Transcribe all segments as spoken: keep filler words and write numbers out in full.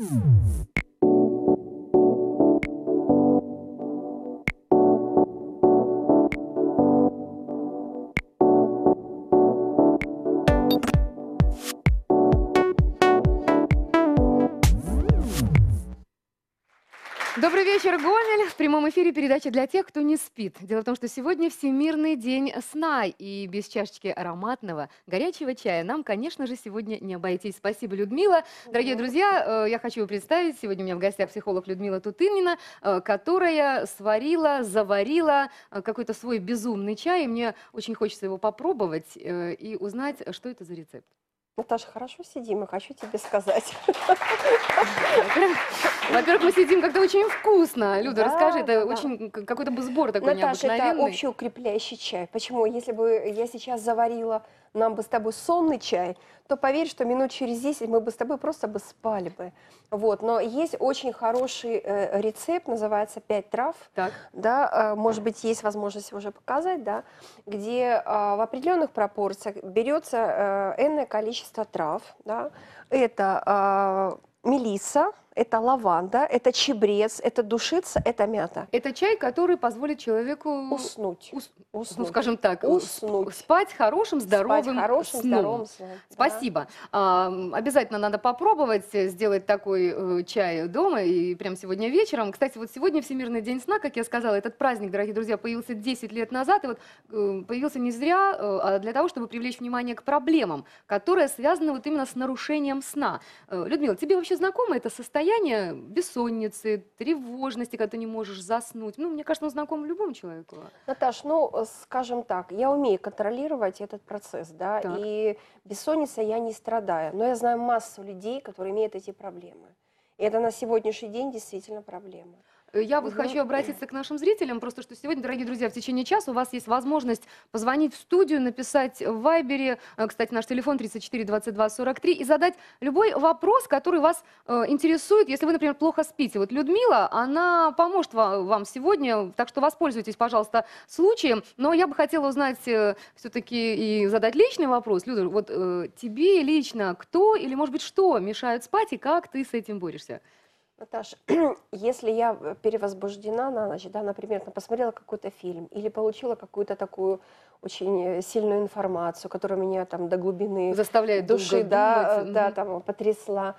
Добрый вечер, Гомель! В прямом эфире передача для тех, кто не спит. Дело в том, что сегодня Всемирный день сна, и без чашечки ароматного горячего чая нам, конечно же, сегодня не обойтись. Спасибо, Людмила. Дорогие друзья, я хочу представить, сегодня у меня в гостях психолог Людмила Тутынина, которая сварила, заварила какой-то свой безумный чай, и мне очень хочется его попробовать и узнать, что это за рецепт. Наташа, хорошо сидим, и хочу тебе сказать. Во-первых, мы сидим как-то очень вкусно. Люда, Да, расскажи, это да, очень какой-то бы сбор такой Наташа, необыкновенный. это общеукрепляющий чай. Почему? Если бы я сейчас заварила нам бы с тобой сонный чай, то поверь, что минут через десять мы бы с тобой просто бы спали бы. Вот. Но есть очень хороший э, рецепт, называется «Пять трав». Так. Да, э, может быть, есть возможность уже показать, да, где э, в определенных пропорциях берется э, энное количество трав. Да. Это э, мелисса, это лаванда, это чебрец, это душица, это мята. Это чай, который позволит человеку уснуть. Ус... уснуть. Ну, скажем так, уснуть. Спать хорошим, здоровым спать хорошим, сном. здоровым сном. Спасибо. Да. А, обязательно надо попробовать сделать такой э, чай дома, и прямо сегодня вечером. Кстати, вот сегодня Всемирный день сна, как я сказала, этот праздник, дорогие друзья, появился десять лет назад, и вот э, появился не зря, э, а для того, чтобы привлечь внимание к проблемам, которые связаны вот именно с нарушением сна. Э, Людмила, тебе вообще знакомо это состояние бессонницы, тревожности, когда ты не можешь заснуть? Ну, мне кажется, он знаком любому человеку. Наташ, ну, скажем так, я умею контролировать этот процесс, да, Так. и бессонница я не страдаю, но я знаю массу людей, которые имеют эти проблемы. И это на сегодняшний день действительно проблема. Я вот Угу. хочу обратиться к нашим зрителям, просто что сегодня, дорогие друзья, в течение часа у вас есть возможность позвонить в студию, написать в Вайбере, кстати, наш телефон тридцать четыре двадцать два сорок три, и задать любой вопрос, который вас э, интересует, если вы, например, плохо спите. Вот Людмила, она поможет вам сегодня, так что воспользуйтесь, пожалуйста, случаем. Но я бы хотела узнать э, все-таки и задать личный вопрос. Люда, вот э, тебе лично кто или, может быть, что мешает спать, и как ты с этим борешься? Наташа, если я перевозбуждена на ночь, да, например, посмотрела какой-то фильм или получила какую-то такую очень сильную информацию, которая меня там до глубины заставляет души, да, да, там, потрясла,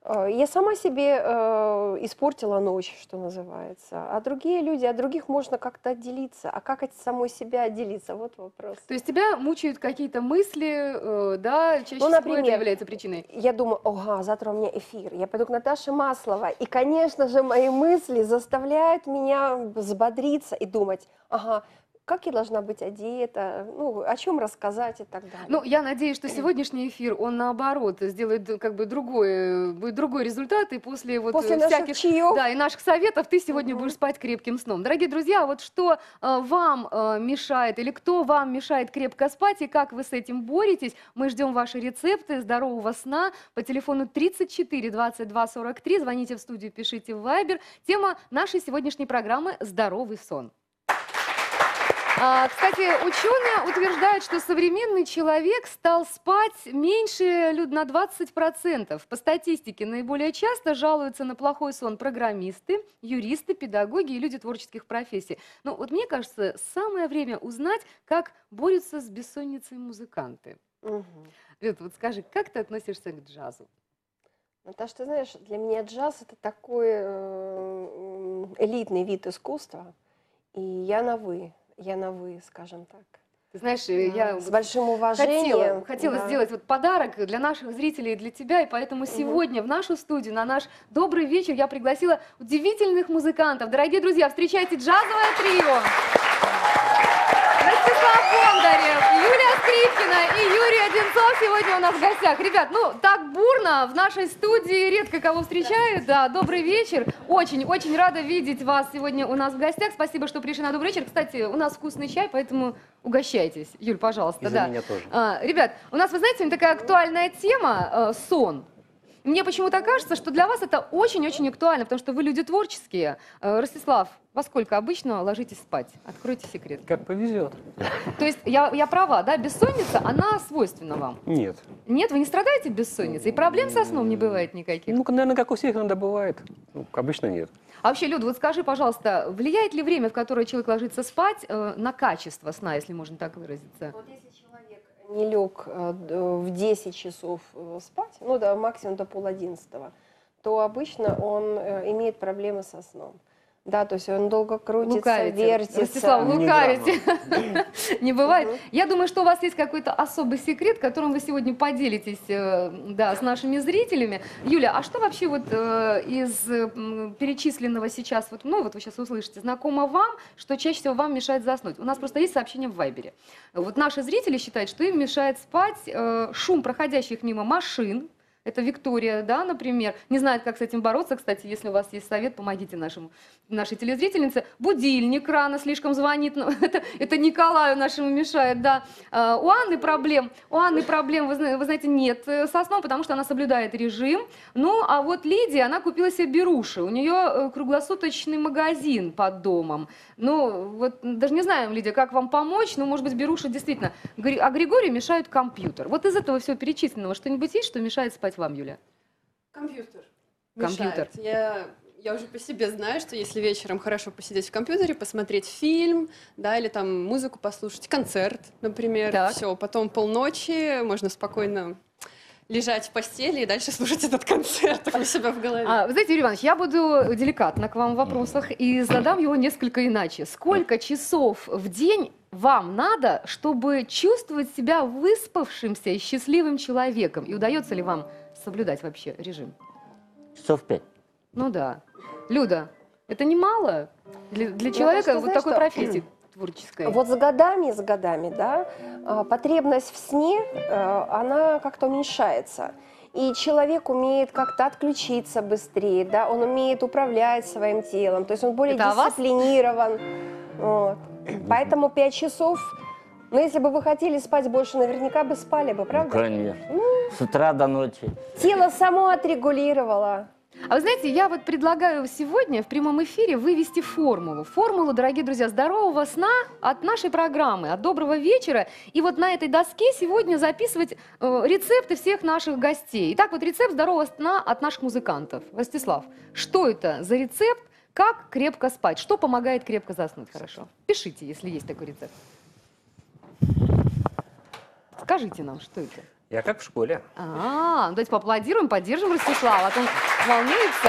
я сама себе э, испортила ночь, что называется. А другие люди, от других можно как-то отделиться. А как от самой себя отделиться? Вот вопрос. То есть тебя мучают какие-то мысли, э, да, чаще ну, всего например, это является причиной? Я думаю, ага, завтра у меня эфир, я пойду к Наташе Масловой. И, конечно же, мои мысли заставляют меня взбодриться и думать, ага, как я должна быть одета, ну, о чем рассказать и так далее. Ну, я надеюсь, что сегодняшний эфир, он наоборот, сделает как бы другой, будет другой результат, и после вот после всяких, чаев, да, и наших советов ты сегодня угу. будешь спать крепким сном. Дорогие друзья, вот что э, вам э, мешает, или кто вам мешает крепко спать, и как вы с этим боретесь, мы ждем ваши рецепты здорового сна по телефону тридцать четыре двадцать два сорок три, звоните в студию, пишите в Вайбер. Тема нашей сегодняшней программы «Здоровый сон». А, кстати, ученые утверждают, что современный человек стал спать меньше на двадцать процентов. По статистике, наиболее часто жалуются на плохой сон программисты, юристы, педагоги и люди творческих профессий. Но вот мне кажется, самое время узнать, как борются с бессонницей музыканты. Угу. Люд, вот скажи, как ты относишься к джазу? Наташа, ты знаешь, для меня джаз – это такой элитный вид искусства, и я на «вы». Я на «вы», скажем так. Ты знаешь, да, я с большим уважением хотела, хотела да. сделать вот подарок для наших зрителей и для тебя, и поэтому угу. сегодня в нашу студию, на наш добрый вечер я пригласила удивительных музыкантов. Дорогие друзья, встречайте джазовое трио. Ростислав Бондарев, Юлия Скрипкина и Юрий Одинцов сегодня у нас в гостях. Ребят, ну так бурно в нашей студии редко кого встречают. Да, добрый вечер. Очень-очень рада видеть вас сегодня у нас в гостях. Спасибо, что пришли на добрый вечер. Кстати, у нас вкусный чай, поэтому угощайтесь. Юль, пожалуйста. И за да. меня тоже. А, ребят, у нас, вы знаете, такая актуальная тема э, – сон. Мне почему-то кажется, что для вас это очень-очень актуально, потому что вы люди творческие. Э, Ростислав, во сколько обычно ложитесь спать? Откройте секрет. Как повезет. То есть я, я права, да? Бессонница, она свойственна вам? Нет. Нет, вы не страдаете бессонницей? И проблем со сном не бывает никаких? Ну, наверное, как у всех иногда бывает. Ну, обычно нет. А вообще, Люда, вот скажи, пожалуйста, влияет ли время, в которое человек ложится спать, э, на качество сна, если можно так выразиться? Вот если человек не лег э, д- в десять часов э, спать, ну да, максимум до пол одиннадцатого, то обычно он э, имеет проблемы со сном. Да, то есть он долго крутится, Лукавите. вертится. Ростислав, Не лукавите. Не бывает. Мгм. Я думаю, что у вас есть какой-то особый секрет, которым вы сегодня поделитесь, э, да, с нашими зрителями. Юля, а что вообще вот э, из э, м, перечисленного сейчас, вот, ну вот вы сейчас услышите, знакомо вам, что чаще всего вам мешает заснуть? У нас просто есть сообщение в Вайбере. Вот наши зрители считают, что им мешает спать э, шум проходящих мимо машин. Это Виктория, да, например, не знает, как с этим бороться. Кстати, если у вас есть совет, помогите нашему, нашей телезрительнице. Будильник рано слишком звонит, ну, это, это Николаю нашему мешает, да. А, у Анны проблем, у Анны проблем, вы, зна- вы знаете, нет э, со сном, потому что она соблюдает режим. Ну, а вот Лидия, она купила себе беруши, у нее э, круглосуточный магазин под домом. Ну, вот даже не знаем, Лидия, как вам помочь, ну, может быть, беруши действительно. Гри- А Григорию мешает компьютер. Вот из этого всего перечисленного что-нибудь есть, что мешает спать вам, Юля? Компьютер. Компьютер. Мешает. Я, я уже по себе знаю, что если вечером хорошо посидеть в компьютере, посмотреть фильм, да, или там музыку послушать, концерт, например, Так. все, потом полночи можно спокойно лежать в постели и дальше слушать этот концерт так у себя в голове. А, вы знаете, Юрий Иванович, я буду деликатна к вам в вопросах и задам его несколько иначе. Сколько часов в день вам надо, чтобы чувствовать себя выспавшимся и счастливым человеком? И удается ли вам соблюдать вообще режим? Часов пять. Ну да. Люда, это немало для, для Ну, человека просто, вот знаешь, такой что- профессии творческой? Вот с годами, с годами, да, а, потребность в сне, э, она как-то уменьшается. И человек умеет как-то отключиться быстрее, да, он умеет управлять своим телом, то есть он более Это о вас? дисциплинирован. Вот. Поэтому пять часов, ну, если бы вы хотели спать больше, наверняка бы спали бы, Ну, правда? конечно. С утра до ночи. Тело само отрегулировало. А вы знаете, я вот предлагаю сегодня в прямом эфире вывести формулу. Формулу, дорогие друзья, здорового сна от нашей программы, от доброго вечера. И вот на этой доске сегодня записывать э, рецепты всех наших гостей. Итак, вот рецепт здорового сна от наших музыкантов. Ростислав, что это за рецепт? Как крепко спать? Что помогает крепко заснуть хорошо? Пишите, если есть такой рецепт. Скажите нам, что это? Я как в школе. А, ну давайте поаплодируем, поддержим Ростислава, а то он волнуется.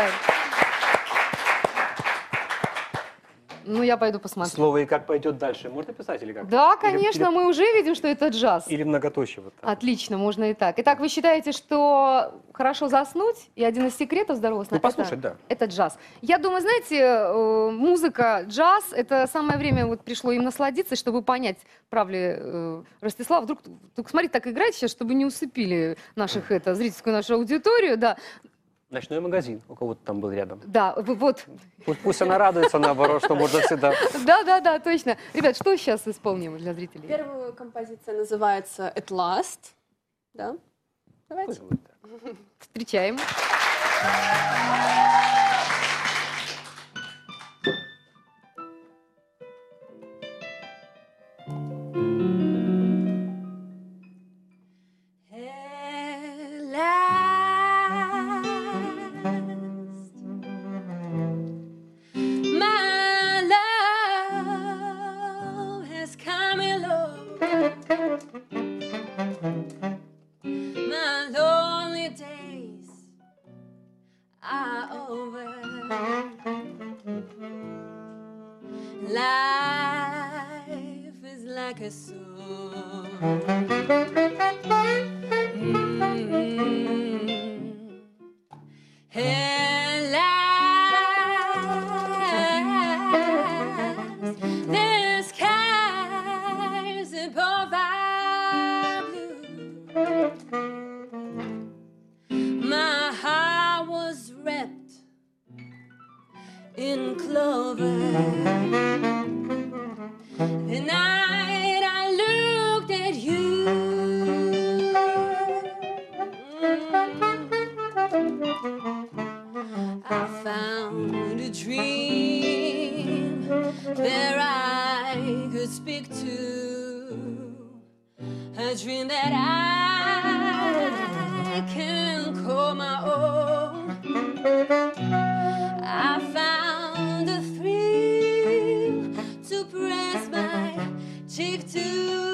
Ну, я пойду посмотрю. Слово «и как пойдет дальше» можно писать или как? Да, Или- конечно, или- мы уже видим, что это джаз. Или многоточие вот так. Отлично, можно и так. Итак, вы считаете, что хорошо заснуть, и один из секретов здорового сна Ну, послушать, да. это джаз. Я думаю, знаете, э, музыка, джаз, это самое время вот пришло им насладиться, чтобы понять, прав ли э, Ростислав. Вдруг, вдруг, смотрите, так играть сейчас, чтобы не усыпили наших, это, зрительскую нашу аудиторию, да. Ночной магазин у кого-то там был рядом. Да, в- вот, Пусть, пусть она радуется, наоборот, что можно всегда... да, да, да, точно. Ребят, что сейчас исполним для зрителей? Первая композиция называется «At Last». Да? Давайте. Встречаем. At last, my love has come along. My lonely days are over. Life is like a song. Mm. At last, the skies above are blue. My heart was wrapped in clover. The night I looked at you, a dream that I could speak to, a dream that I can call my own. I found a thrill to press my cheek to,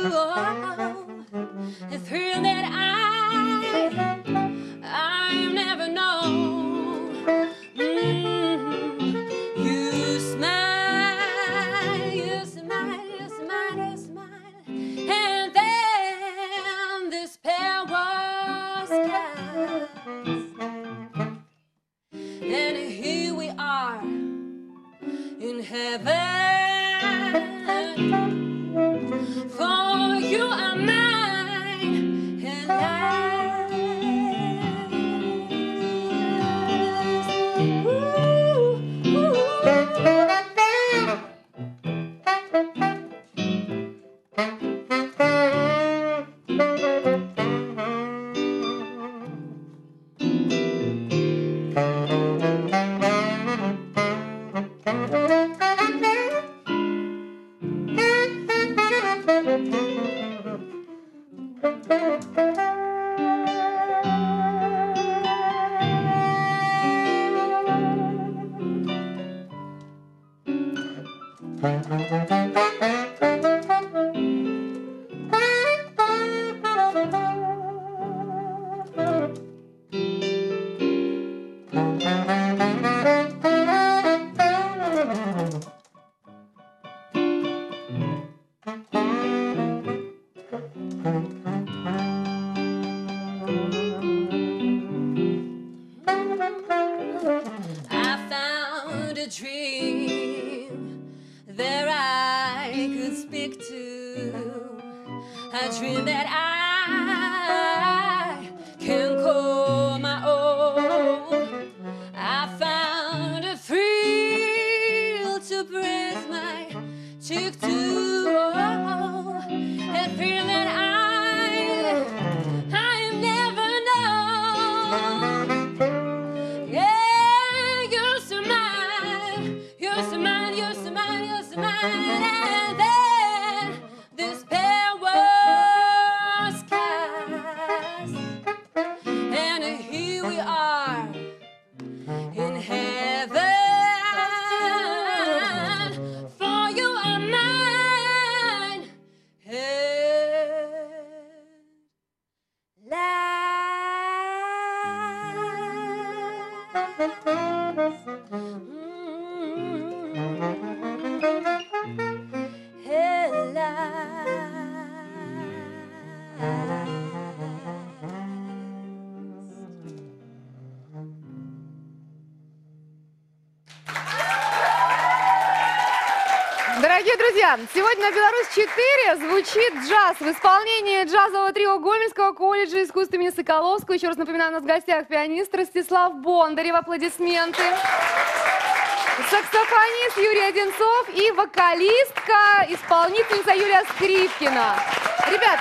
a thrill that I I've never known. Mm-hmm. You smile, you smile, you smile, you smile, and then the spell was cast, and here we are in heaven. For you are mine, and I. Дорогие друзья, сегодня на Беларусь четыре звучит джаз в исполнении джазового трио Гомельского колледжа искусств имени Соколовского. Еще раз напоминаю, у нас в гостях пианист Ростислав Бондарев. Аплодисменты. Саксофонист Юрий Одинцов и вокалистка, исполнительница Юлия Скрипкина. Ребят,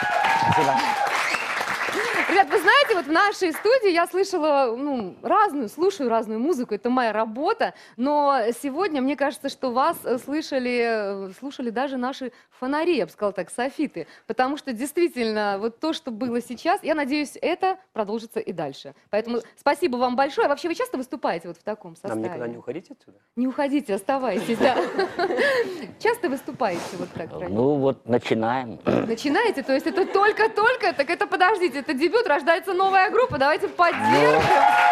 Ребят, вы знаете, вот в нашей студии я слышала, ну, разную, слушаю разную музыку, это моя работа, но сегодня мне кажется, что вас слышали, слушали даже наши фонари, я бы сказала так, софиты, потому что действительно вот то, что было сейчас, я надеюсь, это продолжится и дальше. Поэтому спасибо вам большое. А вообще вы часто выступаете вот в таком составе? Нам никогда не уходить отсюда? Не уходите, оставайтесь, да. Часто выступаете вот так? Ну вот начинаем. Начинаете? То есть это только-только? Так это подождите, это дебют, рождается новая группа, давайте поддержим.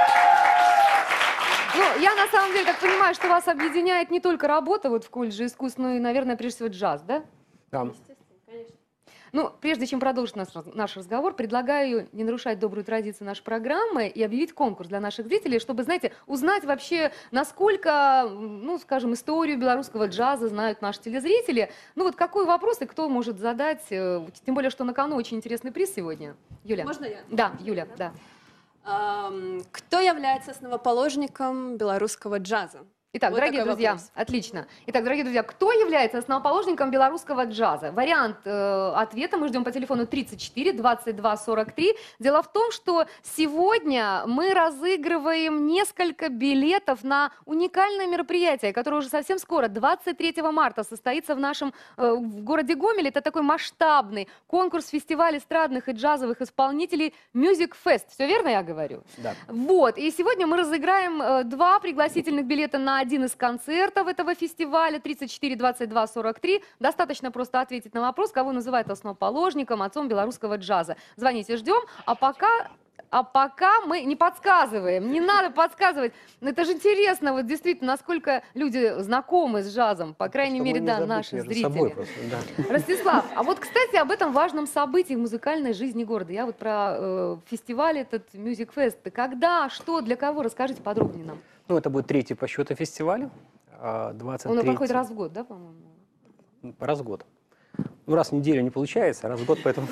Ну, я на самом деле так понимаю, что вас объединяет не только работа вот в колледже искусств, но и, наверное, прежде всего джаз, да? Да. Естественно, конечно. Ну, прежде чем продолжить наш, наш разговор, предлагаю не нарушать добрую традицию нашей программы и объявить конкурс для наших зрителей, чтобы, знаете, узнать вообще, насколько, ну, скажем, историю белорусского джаза знают наши телезрители. Ну, вот какой вопрос и кто может задать, тем более, что на кону очень интересный приз сегодня. Юля. Можно я? Да, Юля, да. Кто является основоположником белорусского джаза? Итак, Вот дорогие такой друзья, вопрос. отлично. Итак, дорогие друзья, кто является основоположником белорусского джаза? Вариант э, ответа мы ждем по телефону тридцать четыре двадцать два сорок три. Дело в том, что сегодня мы разыгрываем несколько билетов на уникальное мероприятие, которое уже совсем скоро, двадцать третьего марта, состоится в нашем э, в городе Гомеле. Это такой масштабный конкурс-фестиваль эстрадных и джазовых исполнителей Music Fest. Все верно я говорю? Да. Вот, и сегодня мы разыграем э, два пригласительных билета на один из концертов этого фестиваля, тридцать четыре двадцать два сорок три. Достаточно просто ответить на вопрос, кого называют основоположником, отцом белорусского джаза. Звоните, ждем, а пока... А пока мы не подсказываем, не надо подсказывать. Это же интересно, вот действительно, насколько люди знакомы с джазом, по крайней Чтобы мере, не да, забыть наши между зрители. собой просто, да. Ростислав, а вот, кстати, об этом важном событии в музыкальной жизни города. Я вот про э, фестиваль этот Music Fest. Когда, что, для кого? Расскажите подробнее нам. Ну, это будет третий по счету фестиваль. а, двадцать третий Он проходит раз в год, да, по-моему? Раз в год. Ну, раз в неделю не получается, а раз в год, поэтому...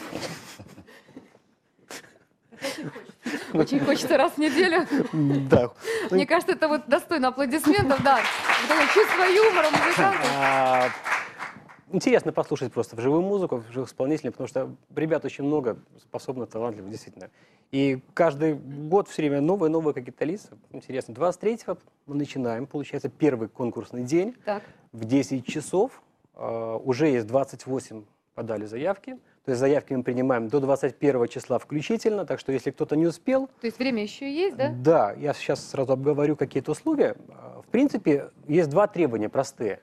Очень хочется раз в неделю. Да. Мне кажется, это вот достойно аплодисментов, да. Вот такое чувство юмора музыкантов. А, Интересно послушать просто вживую музыку, живых исполнителей, потому что ребят очень много, способных, талантливых, действительно. И каждый год все время новые, новые какие-то лица. Интересно. двадцать третьего мы начинаем, получается, первый конкурсный день. Так. В десять часов. Uh, уже есть двадцать восемь подали заявки. То есть заявки мы принимаем до двадцать первого числа включительно. Так что если кто-то не успел... То есть время еще есть, да? Да, я сейчас сразу обговорю какие-то условия. Uh, в принципе, есть два требования простые.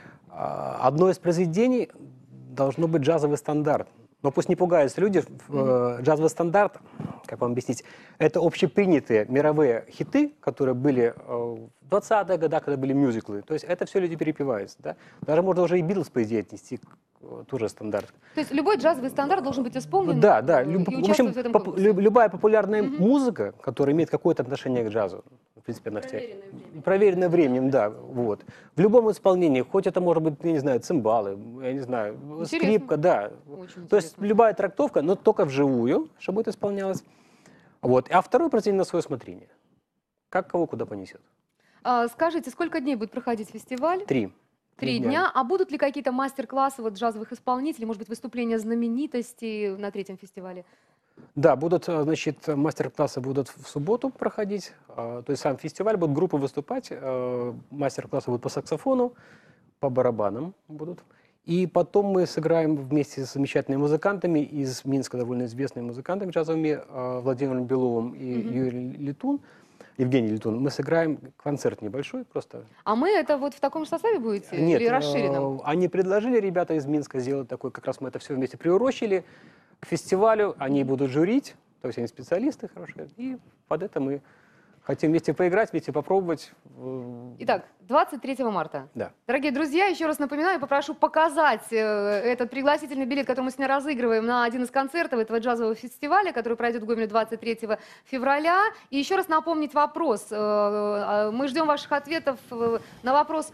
Uh, одно из произведений должно быть джазовый стандарт. Но пусть не пугаются люди, mm-hmm. джазовый стандарт, как вам объяснить, это общепринятые мировые хиты, которые были в двадцатых годах, когда были мюзиклы. То есть это все люди перепеваются. Да? Даже можно уже и Битлз, по идее, отнести к тоже стандарт. То есть любой джазовый стандарт должен быть исполнен Да, да. и Люб, участвовать в общем, в этом поп, конкурсе? любая популярная Mm-hmm. музыка, которая имеет какое-то отношение к джазу, в принципе, она вся... Проверенное временем. Проверенное временем, да. Вот. В любом исполнении, хоть это может быть, я не знаю, цимбалы, я не знаю, Интересно. скрипка, да. Очень То есть интересно. любая трактовка, но только вживую, чтобы это исполнялось. Вот. А второй произведение на свое усмотрение. Как кого куда понесет. А, скажите, сколько дней будет проходить фестиваль? Три. Три дня. А будут ли какие-то мастер-классы вот джазовых исполнителей, может быть, выступления знаменитостей на третьем фестивале? Да, будут, значит, мастер-классы будут в субботу проходить. То есть сам фестиваль, будут группы выступать. Мастер-классы будут по саксофону, по барабанам будут. И потом мы сыграем вместе с замечательными музыкантами из Минска, довольно известными музыкантами джазовыми, Владимиром Беловым и mm-hmm. Юрием Летун, Евгений Летун. Мы сыграем концерт небольшой просто. А мы это вот в таком же составе будете? Нет, или расширенном? Они предложили, ребята из Минска, сделать такой, как раз мы это все вместе приурочили к фестивалю. Они будут жюрить, то есть они специалисты хорошие. И под это мы хотим вместе поиграть, вместе попробовать. Итак, двадцать третьего марта. Да. Дорогие друзья, еще раз напоминаю, попрошу показать э, этот пригласительный билет, который мы сегодня разыгрываем на один из концертов этого джазового фестиваля, который пройдет в Гомеле двадцать третьего февраля. И еще раз напомнить вопрос. Э, э, мы ждем ваших ответов э, на вопрос,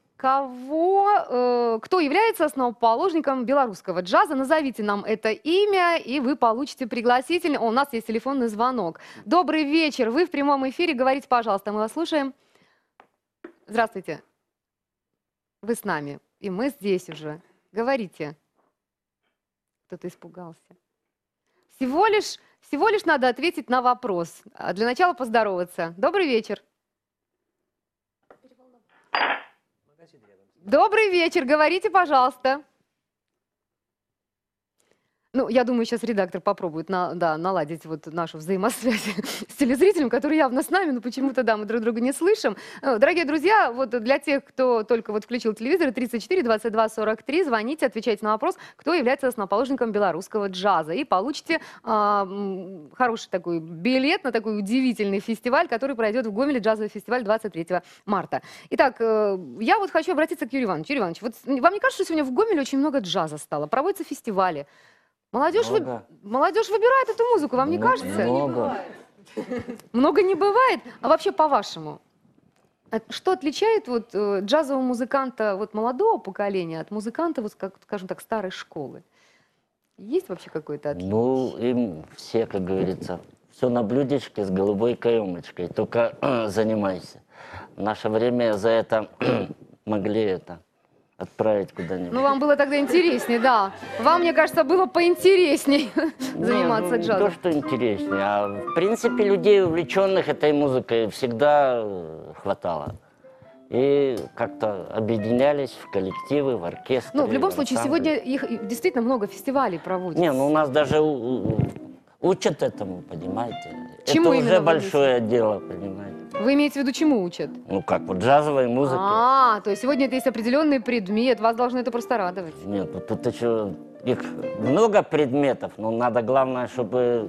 кого, э, кто является основоположником белорусского джаза. Назовите нам это имя, и вы получите пригласительный. О, у нас есть телефонный звонок. Добрый вечер, вы в прямом эфире, говорите, пожалуйста, мы вас слушаем. Здравствуйте. Вы с нами, и мы здесь уже. Говорите. Кто-то испугался. Всего лишь, всего лишь надо ответить на вопрос. А для начала поздороваться. Добрый вечер. Добрый вечер, говорите, пожалуйста. Ну, я думаю, сейчас редактор попробует на, да, наладить вот нашу взаимосвязь с телезрителем, который явно с нами, но почему-то, да, мы друг друга не слышим. Дорогие друзья, вот для тех, кто только вот включил телевизор, тридцать четыре двадцать два сорок три, звоните, отвечайте на вопрос, кто является основоположником белорусского джаза, и получите э, хороший такой билет на такой удивительный фестиваль, который пройдет в Гомеле, джазовый фестиваль двадцать третьего марта. Итак, э, я вот хочу обратиться к Юрию Ивановичу. Юрий Иванович, вот вам не кажется, что сегодня в Гомеле очень много джаза стало? Проводятся фестивали. Молодежь, вы... Молодежь выбирает эту музыку, вам не Много. кажется? Много. Много не бывает. А вообще, по-вашему, что отличает вот, э, джазового музыканта вот, молодого поколения от музыканта, вот, как, скажем так, старой школы? Есть вообще какое-то отличие? Ну, им все, как говорится, все на блюдечке с голубой каемочкой, только э, занимайся. В наше время за это могли это отправить куда-нибудь. Ну, вам было тогда интереснее, да. Вам, мне кажется, было поинтересней заниматься не, ну, джазом. Не то, что интереснее, а в принципе людей, увлеченных этой музыкой, всегда э, хватало. И как-то объединялись в коллективы, в оркестры. Ну, в любом в случае, ансамбле. сегодня их действительно много фестивалей проводится. Не, ну у нас даже у- у- учат этому, понимаете? Чему Это именно уже вы большое дело, понимаете? Вы имеете в виду, чему учат? Ну как, вот джазовой музыке. А, то есть сегодня это есть определенный предмет, вас должно это просто радовать. Нет, ну тут еще их много предметов, но надо главное, чтобы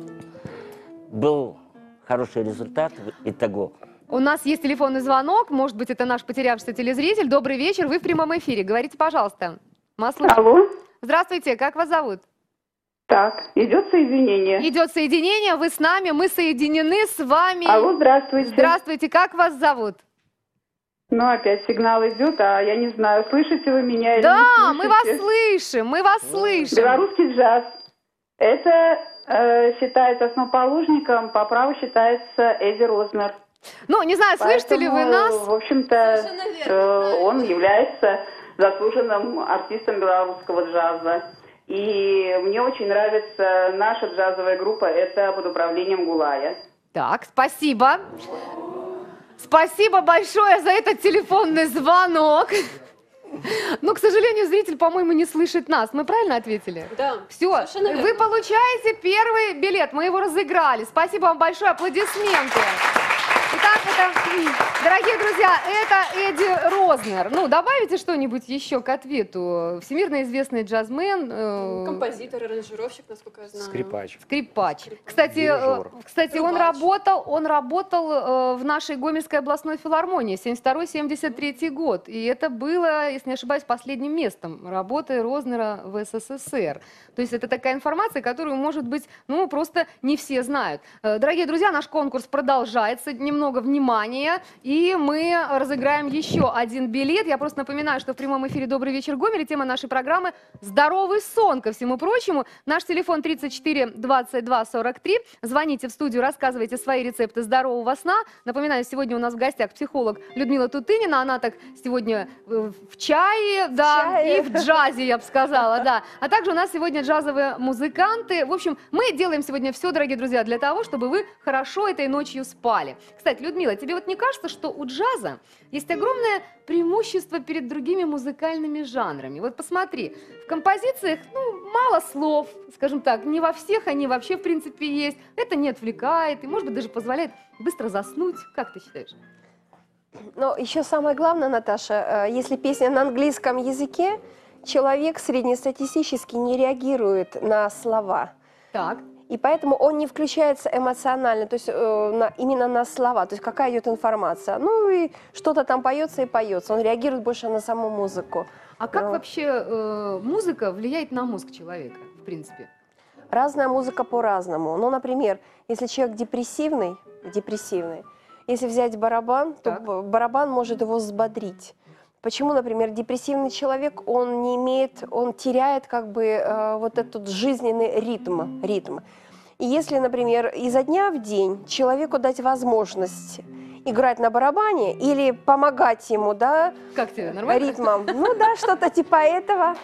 был хороший результат итого. У нас есть телефонный звонок, может быть, это наш потерявшийся телезритель. Добрый вечер, вы в прямом эфире. Говорите, пожалуйста. Мы вас слушаем. Алло. Здравствуйте, как вас зовут? Так, идет соединение. Идет соединение, вы с нами, мы соединены с вами. Алло, здравствуйте. Здравствуйте, как вас зовут? Ну, опять сигнал идет, а я не знаю, слышите вы меня или Да, не мы вас слышите? слышим, мы вас слышим. Белорусский джаз. Это э, считается основоположником, по праву считается Эдди Рознер. Ну, не знаю, слышите ли вы Поэтому, нас? В общем-то, Совершенно верно, э, правильно. он является заслуженным артистом белорусского джаза. И мне очень нравится наша джазовая группа, это под управлением Гулая. Так, спасибо. Спасибо большое за этот телефонный звонок. Но, к сожалению, зритель, по-моему, не слышит нас. Мы правильно ответили? Да, Все, совершенно верно. вы получаете первый билет. Мы его разыграли. Спасибо вам большое. Аплодисменты. Итак, это, дорогие друзья, это Эдди Рознер. Ну, добавите что-нибудь еще к ответу. Всемирно известный джазмен. э, Композитор, аранжировщик, насколько я знаю. Скрипач. Скрипач. Кстати, э, Дирижер. кстати, он Трубач. работал, он работал э, в нашей Гомельской областной филармонии семьдесят второй — семьдесят третий год. И это было, если не ошибаюсь, последним местом работы Рознера в СССР. То есть это такая информация, которую, может быть, ну, просто не все знают. Э, Дорогие друзья, наш конкурс продолжается. Немного внимания. И мы разыграем еще один билет. Я просто напоминаю, что в прямом эфире «Добрый вечер, Гомель». И тема нашей программы «Здоровый сон». Ко всему прочему, наш телефон тридцать четыре двадцать два сорок три. Звоните в студию, рассказывайте свои рецепты здорового сна. Напоминаю, сегодня у нас в гостях психолог Людмила Тутынина. Она так сегодня э, в чае, да, чае. и в джазе, я бы сказала, да. А также у нас сегодня джазовые музыканты. В общем, мы делаем сегодня все, дорогие друзья, для того, чтобы вы хорошо этой ночью спали. Кстати, Людмила, тебе вот не кажется, что у джаза есть огромное преимущество перед другими музыкальными жанрами? Вот посмотри, в композициях, ну, мало слов, скажем так, не во всех они вообще, в принципе, есть. Это не отвлекает и, может быть, даже позволяет быстро заснуть. Как ты считаешь? Но еще самое главное, Наташа, э, если песня на английском языке, человек среднестатистически не реагирует на слова. Так. И поэтому он не включается эмоционально, то есть э, на, именно на слова, то есть какая идет информация. Ну и что-то там поется и поется, он реагирует больше на саму музыку. А как Ну. вообще э, музыка влияет на мозг человека, в принципе? Разная музыка по-разному. Ну, например, если человек депрессивный, депрессивный, если взять барабан, то Так. б- барабан может его взбодрить. Почему, например, депрессивный человек, он не имеет, он теряет как бы э, вот этот жизненный ритм, ритм. И если, например, изо дня в день человеку дать возможность играть на барабане или помогать ему, да, Как тебе, нормально? ритмом, ну да, что-то типа этого.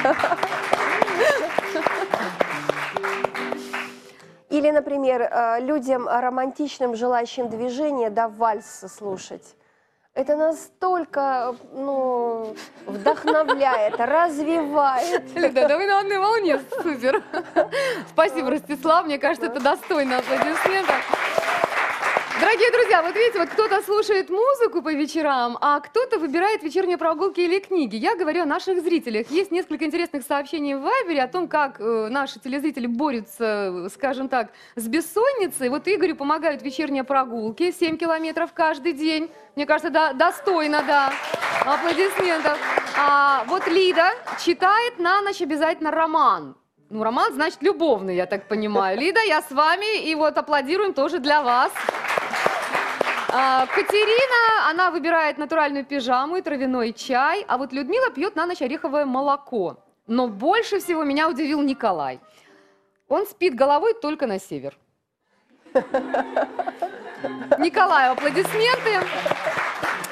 Или, например, э, людям романтичным, желающим движения, да, вальс слушать. Это настолько, ну, вдохновляет, развивает. Люда, да вы на одной волне, супер. Спасибо, Ростислав, мне кажется, это достойно аплодисментов. Дорогие друзья, вот видите, вот кто-то слушает музыку по вечерам, а кто-то выбирает вечерние прогулки или книги. Я говорю о наших зрителях. Есть несколько интересных сообщений в Вайбере о том, как э, наши телезрители борются, скажем так, с бессонницей. Вот Игорю помогают вечерние прогулки, семь километров каждый день. Мне кажется, да, достойно, да. Аплодисментов. А вот Лида читает на ночь обязательно роман. Ну, роман, значит, любовный, я так понимаю. Лида, я с вами, и вот аплодируем тоже для вас. А, Катерина, она выбирает натуральную пижаму и травяной чай, а вот Людмила пьет на ночь ореховое молоко. Но больше всего меня удивил Николай. Он спит головой только на север. Николаю аплодисменты.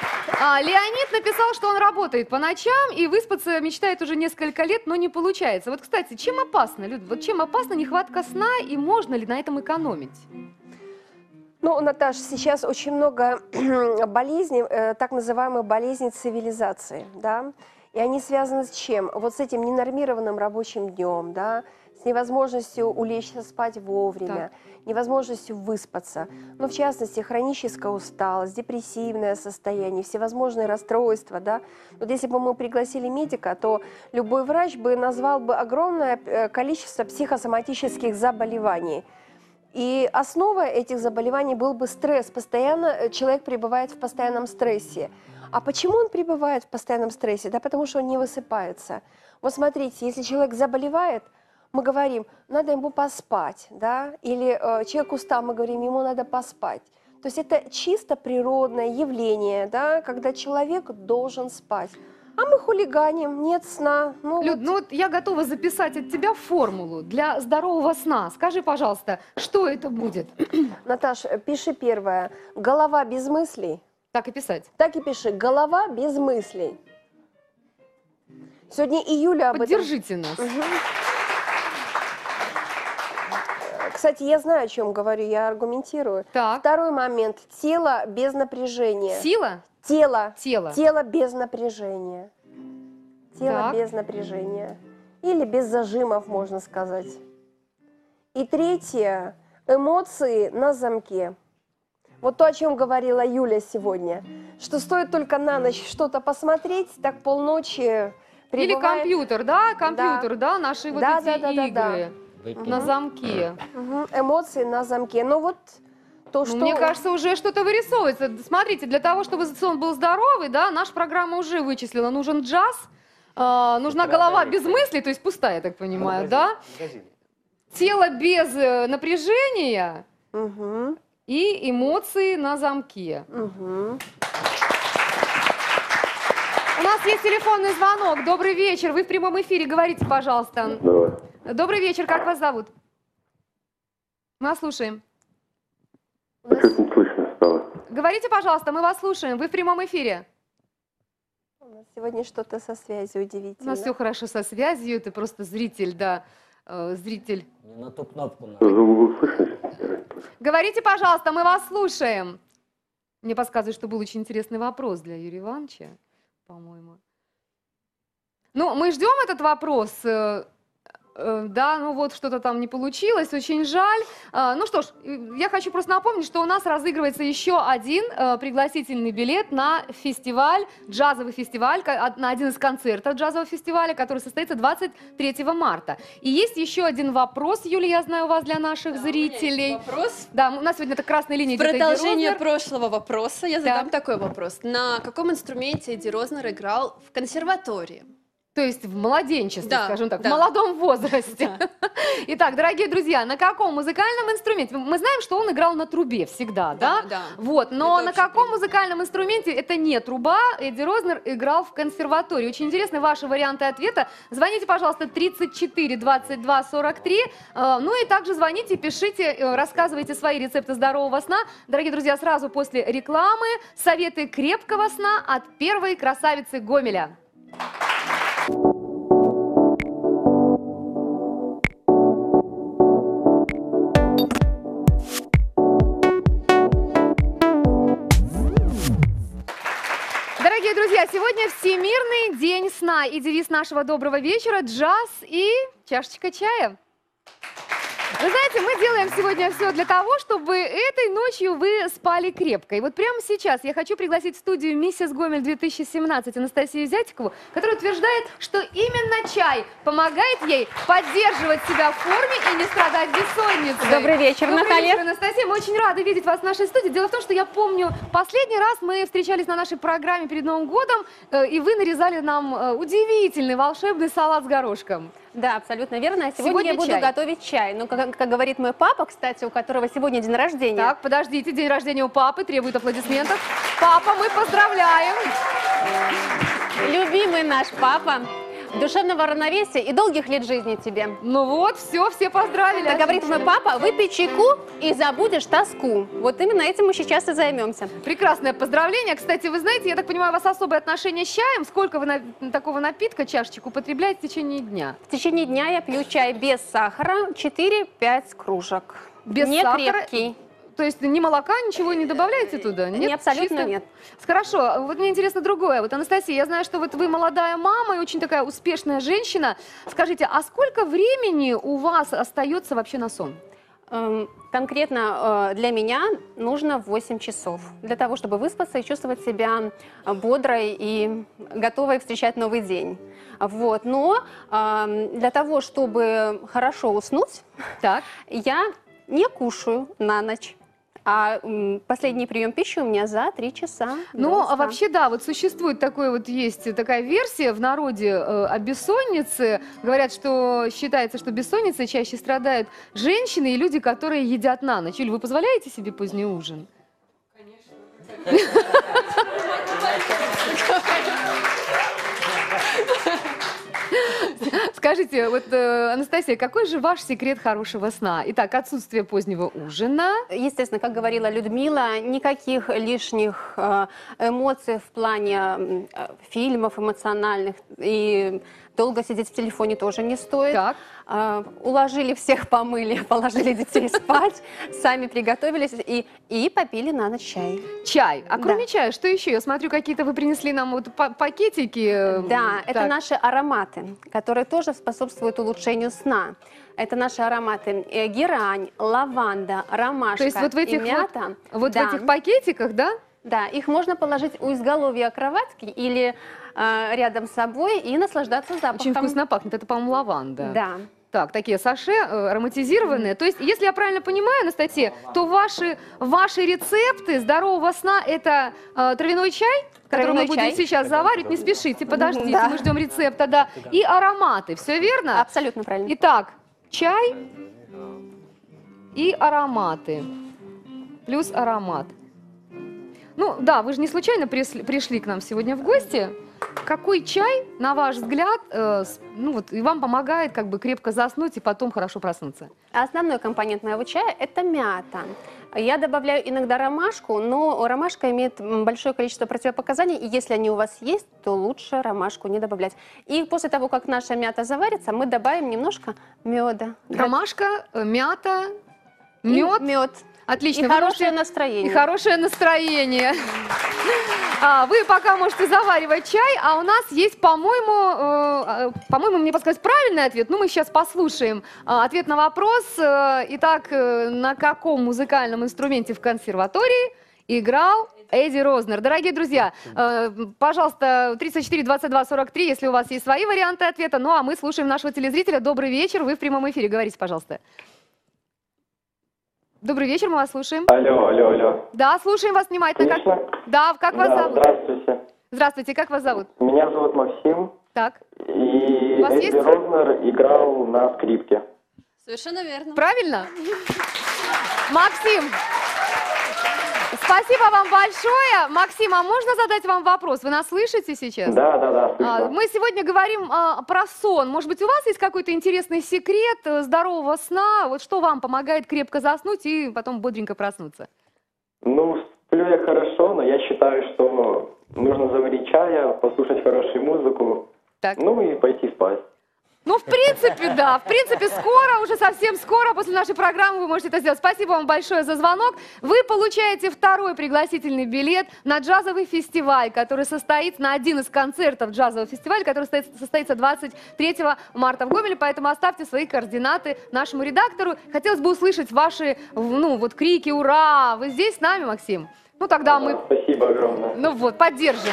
А, Леонид написал, что он работает по ночам и выспаться мечтает уже несколько лет, но не получается. Вот, кстати, чем опасно, Люд, вот чем опасна нехватка сна и можно ли на этом экономить? Ну, Наташа, сейчас очень много болезней, э, так называемых болезней цивилизации, да, и они связаны с чем? Вот с этим ненормированным рабочим днем, да, с невозможностью улечься спать вовремя, так. невозможностью выспаться, ну, в частности, хроническая усталость, депрессивное состояние, всевозможные расстройства, да. Вот если бы мы пригласили медика, то любой врач бы назвал бы огромное количество психосоматических заболеваний. И основой этих заболеваний был бы стресс. Постоянно человек пребывает в постоянном стрессе. А почему он пребывает в постоянном стрессе? Да потому что он не высыпается. Вот смотрите, если человек заболевает, мы говорим, надо ему поспать, да? Или э, человек устал, мы говорим, ему надо поспать. То есть это чисто природное явление, да? Когда человек должен спать. А мы хулиганим, нет сна. Ну, Люд, вот. ну вот я готова записать от тебя формулу для здорового сна. Скажи, пожалуйста, что это будет? Наташ, пиши первое. Голова без мыслей. Так и писать. Так и пиши. Голова без мыслей. Сегодня июля об этом... Поддержите нас. Угу. Кстати, я знаю, о чем говорю, я аргументирую. Так. Второй момент. Тело без напряжения. Сила? Тело. Тело. Тело без напряжения. Тело Так. без напряжения. Или без зажимов, можно сказать. И третье. Эмоции на замке. Вот то, о чем говорила Юля сегодня. Что стоит только на ночь что-то посмотреть, так полночи прибывает... Или компьютер, да? Компьютер, да? да? Наши вот Да, эти да, да, да, игры да. на замке. Угу. Эмоции на замке. Ну вот то, Ну, что... мне кажется, уже что-то вырисовывается. Смотрите, для того, чтобы сон был здоровый, да, наша программа уже вычислила. Нужен джаз, э, нужна Это голова правда, без Виктория. мыслей, то есть пустая, я так понимаю, Магазин, да? магазин. Тело без э, напряжения Угу. и эмоции на замке. Угу. У нас есть телефонный звонок. Добрый вечер. Вы в прямом эфире. Говорите, пожалуйста. Давай. Добрый вечер. Как вас зовут? Мы вас слушаем. Чуть не слышно стало. Говорите, пожалуйста, мы вас слушаем. Вы в прямом эфире. У нас сегодня что-то со связью У удивительно. нас все хорошо со связью. Это просто зритель, да. э, зритель. Не на ту кнопку надо. Звук слышно? Говорите, пожалуйста, мы вас слушаем. Мне подсказывают, что был очень интересный вопрос для Юрия Ивановича, по-моему. Ну, мы ждем этот вопрос. э, э, Да, ну вот что-то там не получилось, очень жаль. А, Ну что ж, э, я хочу просто напомнить, что у нас разыгрывается еще один э, пригласительный билет на фестиваль, джазовый фестиваль, ка- от- на один из концертов джазового фестиваля, который состоится двадцать третьего марта. И есть еще один вопрос, Юлия, я знаю, у вас для наших Да, у меня есть зрителей. вопрос. Да, у нас сегодня это красная линия. В идет Эдди продолжение Рознер. прошлого вопроса я задам Так. такой вопрос. На каком инструменте Эдди Рознер играл в консерватории? То есть в младенчестве, Да, скажем так, да. в молодом возрасте. Итак, дорогие друзья, на каком музыкальном инструменте? Мы знаем, что он играл на трубе всегда, да? Да. Вот, но Это на каком общепринято. музыкальном инструменте? Это не труба. Эдди Рознер играл в консерватории. Очень интересны ваши варианты ответа. Звоните, пожалуйста, тридцать четыре двадцать два сорок три. Э, Ну и также звоните, пишите, э, рассказывайте свои рецепты здорового сна. Дорогие друзья, сразу после рекламы советы крепкого сна от первой красавицы Гомеля. Дорогие друзья, сегодня Всемирный день сна. И девиз нашего доброго вечера – джаз и чашечка чая. Вы знаете, мы делаем сегодня все для того, чтобы этой ночью вы спали крепко. И вот прямо сейчас я хочу пригласить в студию миссис Гомель две тысячи семнадцать Анастасию Зятикову, которая утверждает, что именно чай помогает ей поддерживать себя в форме и не страдать бессонницей. Добрый вечер, Добрый Наталья. вечер, Анастасия. Мы очень рады видеть вас в нашей студии. Дело в том, что я помню, последний раз мы встречались на нашей программе перед Новым годом, э, и вы нарезали нам э, удивительный волшебный салат с горошком. Да, абсолютно верно. А сегодня, Сегодня я буду чай. готовить чай. Ну, как, как говорит мой папа, кстати, у которого сегодня день рождения. Так, подождите, день рождения у папы требует аплодисментов. Папа, мы поздравляем. Любимый наш папа душевного равновесия и долгих лет жизни тебе. Ну вот, все, все поздравили. Как говорит мой папа, выпей чайку и забудешь тоску. Вот именно этим мы сейчас и займемся. Прекрасное поздравление. Кстати, вы знаете, я так понимаю, у вас особое отношение с чаем. Сколько вы на, такого напитка, чашечек, употребляете в течение дня? В течение дня я пью чай без сахара, четыре-пять кружек. Без Не сахара? крепкий. То есть ни молока, ничего не добавляете туда? Не, абсолютно чисто? нет. Хорошо, вот мне интересно другое. Вот, Анастасия, я знаю, что вот вы молодая мама и очень такая успешная женщина. Скажите, а сколько времени у вас остается вообще на сон? Эм, Конкретно э, для меня нужно восемь часов для того, чтобы выспаться и чувствовать себя э, бодрой и готовой встречать новый день. Вот. Но э, для того, чтобы хорошо уснуть, Так. я не кушаю на ночь. А м, последний прием пищи у меня за три часа. Ну, до а сна. вообще, да, вот существует такой вот, есть такая версия в народе э, о бессоннице. Говорят, что считается, что бессонницей чаще страдают женщины и люди, которые едят на ночь. Юль, вы позволяете себе поздний ужин? Конечно. Скажите, вот, э, Анастасия, какой же ваш секрет хорошего сна? Итак, отсутствие позднего ужина. Естественно, как говорила Людмила, никаких лишних э, эмоций в плане м, э, фильмов эмоциональных. И долго сидеть в телефоне тоже не стоит. Так. Э, уложили всех, помыли, положили детей спать, сами приготовились и, и попили на ночь чай. Чай. А кроме Да. чая, что еще? Я смотрю, какие-то вы принесли нам вот па- пакетики. э, Да, это так. наши ароматы, которые тоже способствуют улучшению сна. Это наши ароматы э, герань, лаванда, ромашка То есть вот в этих и вот- мята. Вот Да. в этих пакетиках, да? Да, их можно положить у изголовья кроватки или э, рядом с собой и наслаждаться запахом. Очень вкусно пахнет. Это, по-моему, лаванда. Да. Так, такие саше э, ароматизированные. То есть, если я правильно понимаю, Анастасия, то ваши, ваши рецепты здорового сна – это э, травяной чай, который мы Травяной будем чай. сейчас заваривать. Не спешите, подождите, Да. мы ждем рецепта, да. И ароматы, все верно? Абсолютно правильно. Итак, чай и ароматы. Плюс аромат. Ну, да, вы же не случайно пришли, пришли к нам сегодня в гости. Какой чай, на ваш взгляд, э, с- ну вот, и вам помогает как бы крепко заснуть и потом хорошо проснуться? Основной компонент моего чая – это мята. Я добавляю иногда ромашку, но ромашка имеет м, большое количество противопоказаний, и если они у вас есть, то лучше ромашку не добавлять. И после того, как наша мята заварится, мы добавим немножко меда. Ромашка, э, мята, мед. Мед. Отлично. И Вы хорошее можете- настроение. И хорошее настроение. А, вы пока можете заваривать чай, а у нас есть, по-моему, э, э, по-моему, мне подсказать правильный ответ. Ну, мы сейчас послушаем а, ответ на вопрос. Э, Итак, э, на каком музыкальном инструменте в консерватории играл Эдди Рознер? Дорогие друзья, э, пожалуйста, тридцать четыре двадцать два сорок три, если у вас есть свои варианты ответа. Ну, а мы слушаем нашего телезрителя. Добрый вечер, вы в прямом эфире. Говорите, пожалуйста. Добрый вечер, мы вас слушаем. Алло, алло, алло. Да, слушаем вас внимательно. Как... Конечно. Да, как вас Да, зовут? здравствуйте. Здравствуйте, как вас зовут? Меня зовут Максим, Так, и У вас Эдди есть? Рознер играл на скрипке. Совершенно верно. правильно? Максим, спасибо вам большое. Максим, а можно задать вам вопрос? Вы нас слышите сейчас? Да, да, да, слышно. А, мы сегодня говорим а, про сон. Может быть, у вас есть какой-то интересный секрет э, здорового сна? Вот что вам помогает крепко заснуть и потом бодренько проснуться? Ну, сплю я хорошо, но я считаю, что нужно заварить чая, послушать хорошую музыку, Так. ну и пойти спать. Ну, в принципе, да. В принципе, скоро, уже совсем скоро, после нашей программы вы можете это сделать. Спасибо вам большое за звонок. Вы получаете второй пригласительный билет на джазовый фестиваль, который состоится на один из концертов джазового фестиваля, который состоится, состоится двадцать третьего марта в Гомеле. Поэтому оставьте свои координаты нашему редактору. Хотелось бы услышать ваши, ну, вот крики «Ура!». Вы здесь с нами, Максим? Ну, тогда мы... Спасибо огромное. Ну вот, поддержим.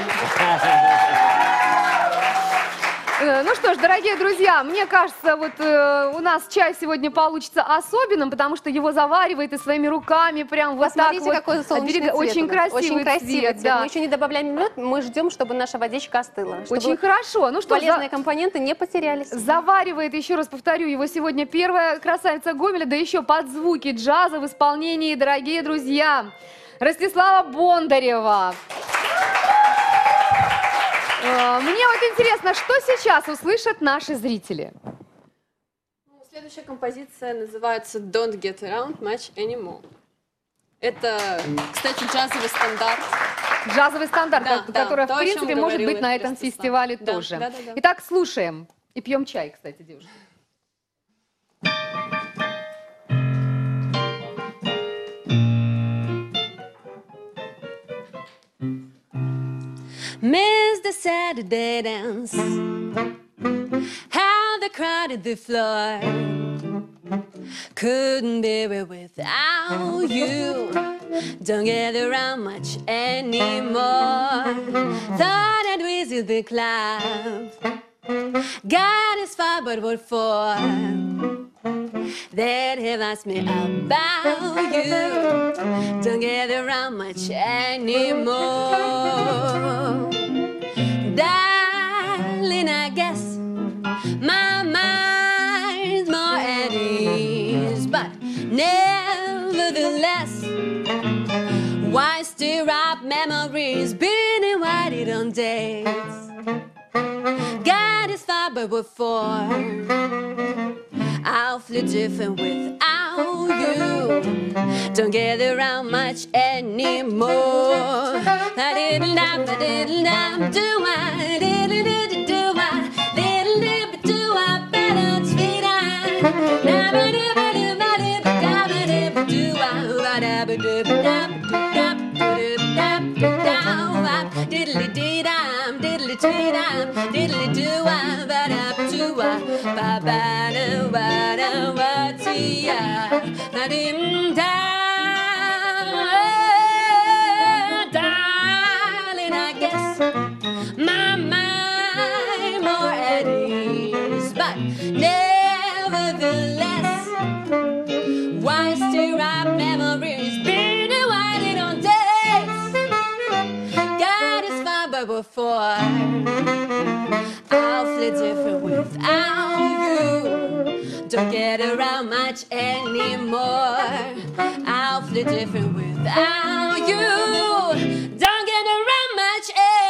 Э, Ну что ж, дорогие друзья, мне кажется, вот э, у нас чай сегодня получится особенным, потому что его заваривает и своими руками прям вот так Посмотрите, вот. какой солнечный Берега- цвет Очень у нас. красивый Очень красивый цвет, цвет. да. Мы еще не добавляем мед, мы ждем, чтобы наша водичка остыла. Чтобы Очень хорошо. Ну что ж, полезные за- компоненты не потерялись. заваривает, еще раз повторю, его сегодня первая красавица Гомеля, да еще под звуки джаза в исполнении, дорогие друзья, Ростислава Бондарева. Э, Мне вот интересно, что сейчас услышат наши зрители? Ну, следующая композиция называется Don't Get Around Much Anymore. Это, кстати, джазовый стандарт. Джазовый стандарт, Да, ко- да, который, то, в о чем принципе, может говорил быть на этом Ростислав. фестивале Да, тоже. да, да, да. Итак, слушаем. И пьем чай, кстати, девушки. Miss the Saturday dance, how they crowded the floor. Couldn't bear it without you. Don't get around much anymore. Thought I'd visit the club. God is far, but what for? They'd have asked me about you. Don't get around much anymore. Darling, I guess my mind's more at ease, but nevertheless, why stir up memories, been invited on dates? God is far, but what for? Awfully different without you. Don't get around much anymore. I didn't dam, I didn't dam, do I, diddle diddle do I, diddle diddle do I, better sweet I, dabba dabba dabba dabba dabba do I, dabba dabba dabba dabba dabba diddly dee dam, diddly dee dam, diddly do I, ba da do I, ba ba da ba da ba dee ya, ba dim da. Darling, I guess my mind more at ease, but nevertheless, why stir up memories, been invited on dates? God is fine, but before, awfully different without you. Don't get around much anymore. Awfully different without you. Don't get around much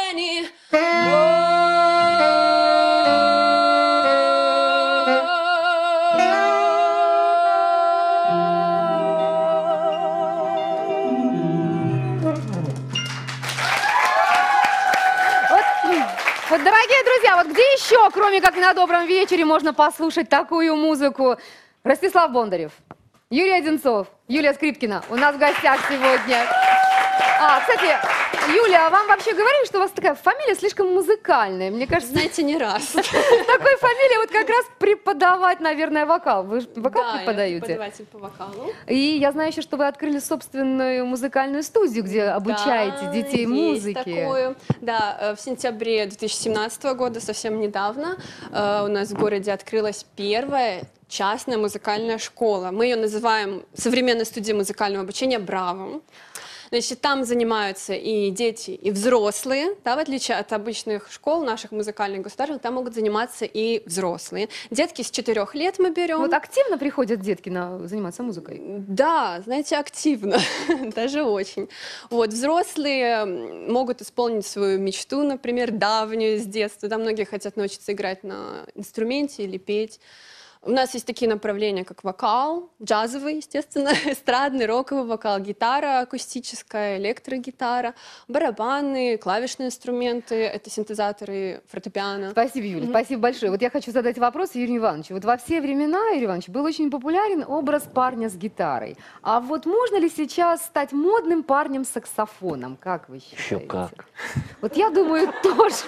Вот, дорогие друзья, вот где еще, кроме как на добром вечере, можно послушать такую музыку? Ростислав Бондарев, Юрий Одинцов, Юлия Скрипкина у нас в гостях сегодня. А, кстати, Юля, а вам вообще говорили, что у вас такая фамилия слишком музыкальная? Мне кажется, Знаете, не раз. с такой фамилией вот как раз преподавать, наверное, вокал. Вы ж вокал Да, я преподаете? преподаватель по вокалу. И я знаю еще, что вы открыли собственную музыкальную студию, где обучаете Да, детей есть музыке. такое. Да, э, в сентябре две тысячи семнадцатого года, совсем недавно, э, у нас в городе открылась первая частная музыкальная школа. Мы ее называем современной студией музыкального обучения «Браво». Значит, там занимаются и дети, и взрослые, да, в отличие от обычных школ наших музыкальных государственных, там могут заниматься и взрослые. Детки с четырех лет мы берем. Вот активно приходят детки на, заниматься музыкой? Да, знаете, активно, даже очень. Вот, взрослые могут исполнить свою мечту, например, давнюю с детства. Да, многие хотят научиться играть на инструменте или петь. У нас есть такие направления, как вокал, джазовый, естественно, эстрадный, роковый вокал, гитара акустическая, электрогитара, барабаны, клавишные инструменты, это синтезаторы, фортепиано. Спасибо, Юля, спасибо большое. Вот я хочу задать вопрос Юрию Ивановичу. Вот во все времена, Юрий Иванович, был очень популярен образ парня с гитарой. А вот можно ли сейчас стать модным парнем с саксофоном? Как вы считаете? Еще как. Вот я думаю, тоже.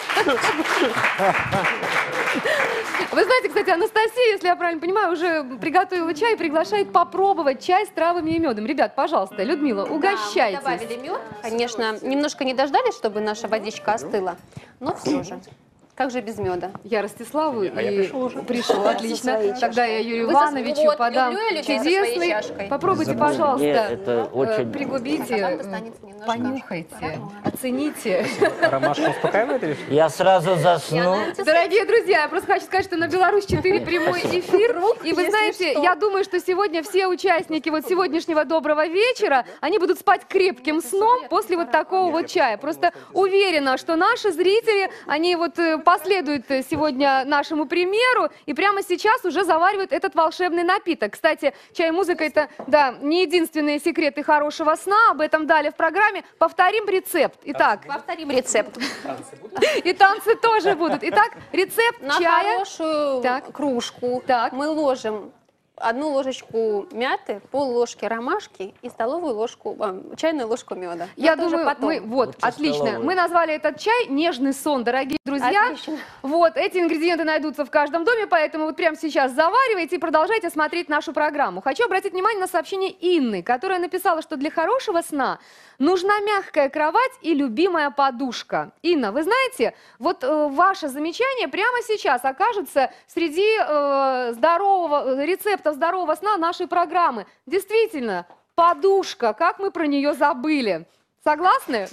Вы знаете, кстати, Анастасия, если я правильно понимаю, уже приготовила чай и приглашает попробовать чай с травами и медом. Ребят, пожалуйста, Людмила, угощайтесь. Да, мы добавили мед. Конечно, немножко не дождались, чтобы наша водичка остыла, но все же. Как же без меда? Я Ростиславу А я и пришел уже. пришел, отлично. своей Тогда я Юрию Вы со- Ивановичу вот, подам люблю я людей со своей чудесный. чашкой. Попробуйте, Забыл. пожалуйста, Нет, это э, очень... пригубите, Вам э, достанется немножко понюхайте, аромата. оцените. Ромашка успокаивает или что? Я сразу засну. Дорогие друзья, я просто хочу сказать, что на Беларусь четыре прямой эфир. И вы знаете, я думаю, что сегодня все участники вот сегодняшнего доброго вечера, они будут спать крепким сном после вот такого вот чая. Просто уверена, что наши зрители, они вот э, последуют э, сегодня нашему примеру и прямо сейчас уже заваривают этот волшебный напиток. Кстати, чай и музыка — это, да, не единственные секреты хорошего сна. Об этом далее в программе. Повторим рецепт. Итак, Повторим рецепт. и танцы тоже будут. Итак, рецепт На чая. хорошую Так. кружку Так. мы ложим одну ложечку мяты, пол ложки ромашки и столовую ложку, а, чайную ложку меда. Но Я это уже думаю, потом. мы, вот, Лучше отлично. столовую. Мы назвали этот чай «Нежный сон», дорогие друзья. Отлично. Вот, эти ингредиенты найдутся в каждом доме, поэтому вот прямо сейчас заваривайте и продолжайте смотреть нашу программу. Хочу обратить внимание на сообщение Инны, которая написала, что для хорошего сна нужна мягкая кровать и любимая подушка. Инна, вы знаете, вот э, ваше замечание прямо сейчас окажется среди э, здорового, рецептов здорового сна нашей программы. Действительно, подушка, как мы про нее забыли. Согласны?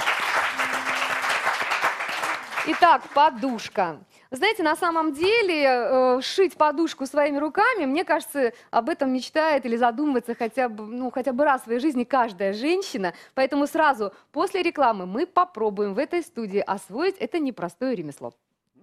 Итак, подушка. Вы знаете, на самом деле э, шить подушку своими руками, мне кажется, об этом мечтает или задумывается хотя бы, ну, хотя бы раз в своей жизни каждая женщина. Поэтому сразу после рекламы мы попробуем в этой студии освоить это непростое ремесло.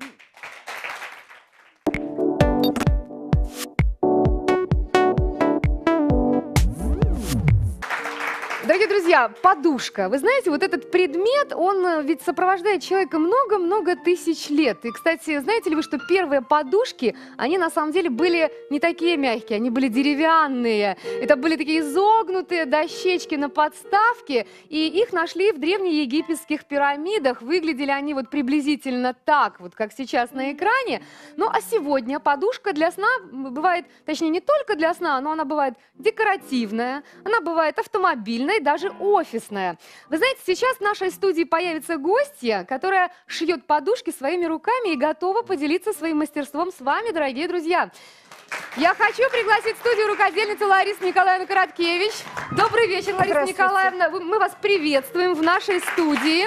Дорогие друзья, подушка. Вы знаете, вот этот предмет, он э, ведь сопровождает человека много-много тысяч лет. И, кстати, знаете ли вы, что первые подушки, они на самом деле были не такие мягкие, они были деревянные. Это были такие изогнутые дощечки на подставке, и их нашли в древнеегипетских пирамидах. Выглядели они вот приблизительно так, вот как сейчас на экране. Ну а сегодня подушка для сна бывает, точнее не только для сна, но она бывает декоративная, она бывает автомобильная, даже офисная. Вы знаете, сейчас в нашей студии появится гостья, которая шьет подушки своими руками и готова поделиться своим мастерством с вами, дорогие друзья. Я хочу пригласить в студию рукодельницу Ларису Николаевну Короткевич. Добрый вечер, Лариса Николаевна. Вы- Мы вас приветствуем в нашей студии.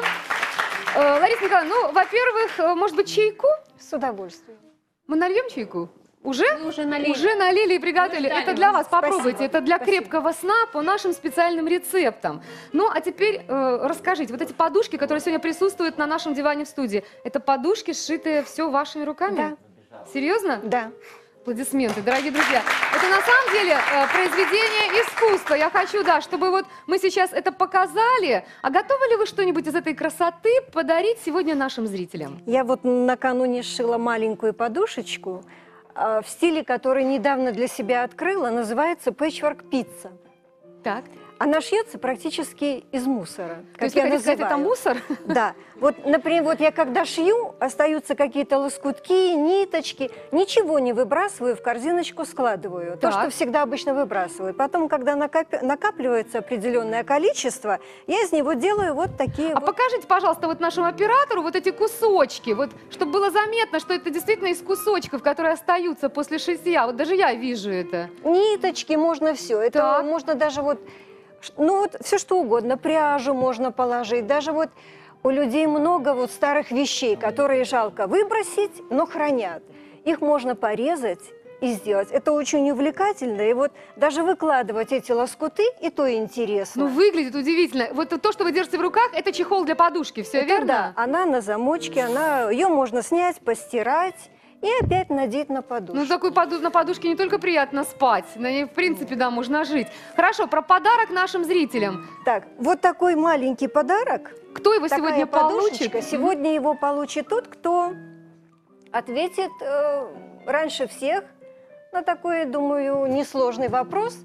Э, Лариса Николаевна, ну, во-первых, э, может быть, чайку? С удовольствием. Мы нальем чайку? Уже? Мы уже налили. Уже налили и приготовили. Мы ждали Это для вас. вас, попробуйте. Спасибо. Это для Спасибо. крепкого сна по нашим специальным рецептам. Ну, а теперь э, расскажите, вот эти подушки, которые сегодня присутствуют на нашем диване в студии, это подушки, сшитые все вашими руками? Да. Серьезно? Да. Аплодисменты, дорогие друзья. Это на самом деле э, произведение искусства. Я хочу, да, чтобы вот мы сейчас это показали. А готовы ли вы что-нибудь из этой красоты подарить сегодня нашим зрителям? Я вот накануне сшила маленькую подушечку а, в стиле, который недавно для себя открыла, называется пэтчворк-пицца. Так. Она шьется практически из мусора, То как есть вы я хотите сказать, это называю. мусор? Да. Вот, например, вот я когда шью, остаются какие-то лоскутки, ниточки, ничего не выбрасываю, в корзиночку складываю. То, Так. что всегда обычно выбрасываю. Потом, когда накап- накапливается определенное количество, я из него делаю вот такие А вот... покажите, пожалуйста, вот нашему оператору вот эти кусочки, вот, чтобы было заметно, что это действительно из кусочков, которые остаются после шитья. Вот даже я вижу это. Ниточки, можно все. Это Так. можно даже вот, ш- ну вот все что угодно, пряжу можно положить. Даже вот у людей много вот старых вещей, которые жалко выбросить, но хранят. Их можно порезать и сделать. Это очень увлекательно. И вот даже выкладывать эти лоскуты, и то интересно. Ну, выглядит удивительно. Вот то, что вы держите в руках, это чехол для подушки, все Это верно? да, она на замочке, она, ее можно снять, постирать и опять надеть на подушку. Ну, такой поду- на подушке не только приятно спать, на ней, в принципе, да, можно жить. Хорошо, про подарок нашим зрителям. Так, вот такой маленький подарок. Кто его Такая сегодня подушечка. получит? Сегодня его получит тот, кто ответит э, раньше всех на такой, думаю, несложный вопрос,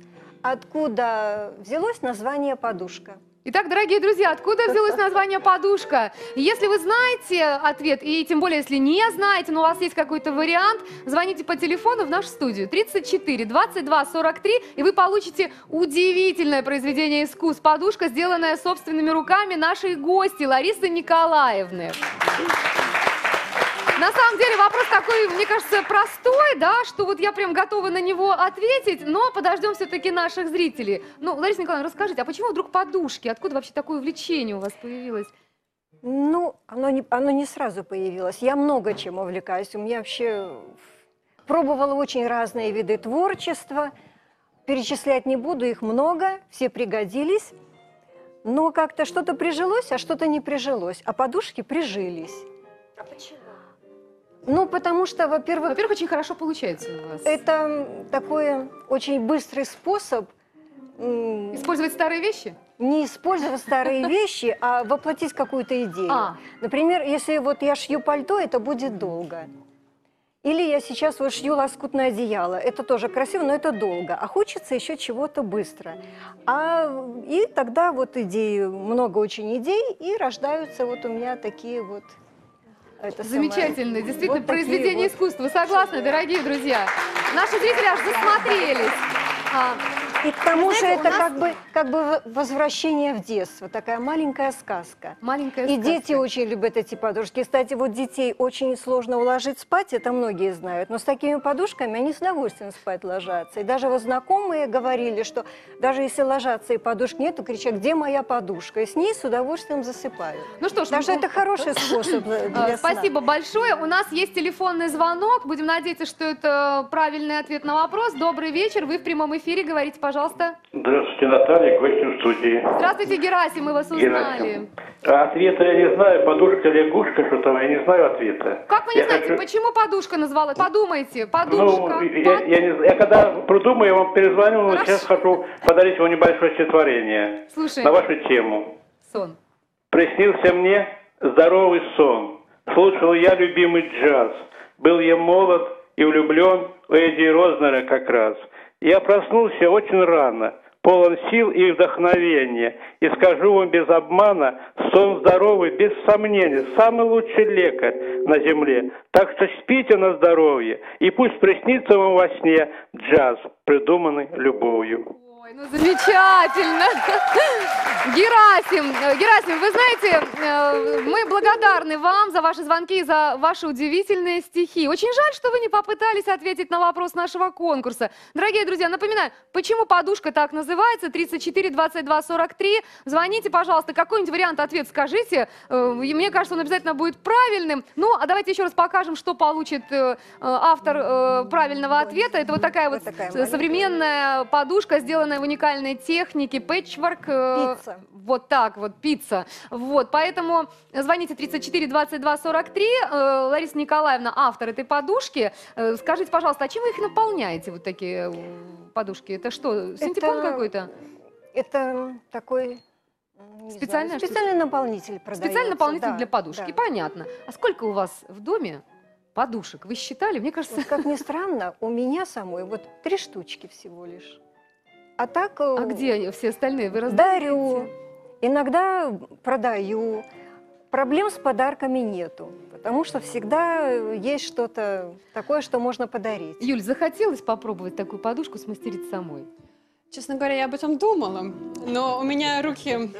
откуда взялось название «подушка». Итак, дорогие друзья, откуда взялось название «подушка»? Если вы знаете ответ, и тем более, если не знаете, но у вас есть какой-то вариант, звоните по телефону в нашу студию тридцать четыре двадцать два сорок три, и вы получите удивительное произведение искусств. Подушка, сделанная собственными руками нашей гости Ларисы Николаевны. На самом деле вопрос такой, мне кажется, простой, да, что вот я прям готова на него ответить, но подождем все-таки наших зрителей. Ну, Лариса Николаевна, расскажите, а почему вдруг подушки? Откуда вообще такое увлечение у вас появилось? Ну, оно не, оно не сразу появилось. Я много чем увлекаюсь. У меня вообще пробовала очень разные виды творчества. Перечислять не буду, их много, все пригодились. Но как-то что-то прижилось, а что-то не прижилось. А подушки прижились. А почему? Ну, потому что, во-первых... Во-первых, очень хорошо получается у вас. Это такой очень быстрый способ... Использовать старые вещи? Не использовать старые вещи, а воплотить какую-то идею. А. Например, если вот я шью пальто, это будет долго. Или я сейчас вот шью лоскутное одеяло. Это тоже красиво, но это долго. А хочется еще чего-то быстро. А, и тогда вот идеи, много очень идей, и рождаются вот у меня такие вот... Это Замечательно, самое, действительно, вот произведение вот. искусства. Согласны, дорогие друзья? Наши зрители аж засмотрелись. А, И к тому же знаете, это у нас- как бы, как бы возвращение в детство, такая маленькая сказка. Маленькая И сказка. дети очень любят эти подушки. Кстати, вот детей очень сложно уложить спать, это многие знают. Но с такими подушками они с удовольствием спать ложатся. И даже вот знакомые говорили, что даже если ложатся и подушки нет, то кричат, где моя подушка? И с ней с удовольствием засыпают. Ну что ж, Так что ну, это хороший способ А, для сна. Спасибо большое. У нас есть телефонный звонок. Будем надеяться, что это правильный ответ на вопрос. Добрый вечер. Вы в прямом эфире. Говорите, пожалуйста. Здравствуйте, Наталья, гостем в студии. Здравствуйте, Герасим. Мы вас узнали. Герасим. А ответа я не знаю. Подушка, лягушка, что там, я не знаю ответа. Как вы не я знаете, хочу... почему подушка назвала? Подумайте. Ну, Подушка. я, я, не... я когда придумаю, я вам перезвоню, но сейчас хочу подарить вам небольшое стихотворение Слушай. на вашу тему. Сон. Приснился мне здоровый сон. Слушал я любимый джаз. Был я молод и влюблен в Эдди Рознера как раз. Я проснулся очень рано, полон сил и вдохновения. И скажу вам без обмана, сон здоровый, без сомнения, самый лучший лекарь на земле. Так что спите на здоровье, и пусть приснится вам во сне джаз, придуманный любовью. Ой, ну замечательно. Герасим, Герасим, вы знаете, мы благодарны вам за ваши звонки и за ваши удивительные стихи. Очень жаль, что вы не попытались ответить на вопрос нашего конкурса. Дорогие друзья, напоминаю, почему подушка так называется? тридцать четыре двадцать два сорок три. Звоните, пожалуйста, какой-нибудь вариант ответа скажите. И мне кажется, он обязательно будет правильным. Ну, а давайте еще раз покажем, что получит автор правильного ответа. Это вот такая вот, Вот такая современная подушка, сделанная в уникальной технике, пэтчворк. Пицца. Вот так вот, пицца. Вот, поэтому звоните тридцать четыре двадцать два сорок три. Лариса Николаевна, автор этой подушки. Скажите, пожалуйста, а чем вы их наполняете, вот такие подушки? Это что, синтепон Это- какой-то? Это такой... не Специальная знаю, штука? специальный наполнитель продается. Специальный наполнитель да, для подушки, да. понятно. А сколько у вас в доме подушек? Вы считали? Мне кажется... Вот как ни странно, у меня самой вот три штучки всего лишь. А так... А где они, все остальные? Вы раздаете? Дарю, иногда продаю. Проблем с подарками нету, потому что всегда есть что-то такое, что можно подарить. Юль, захотелось попробовать такую подушку смастерить самой? Честно говоря, я об этом думала, но у меня руки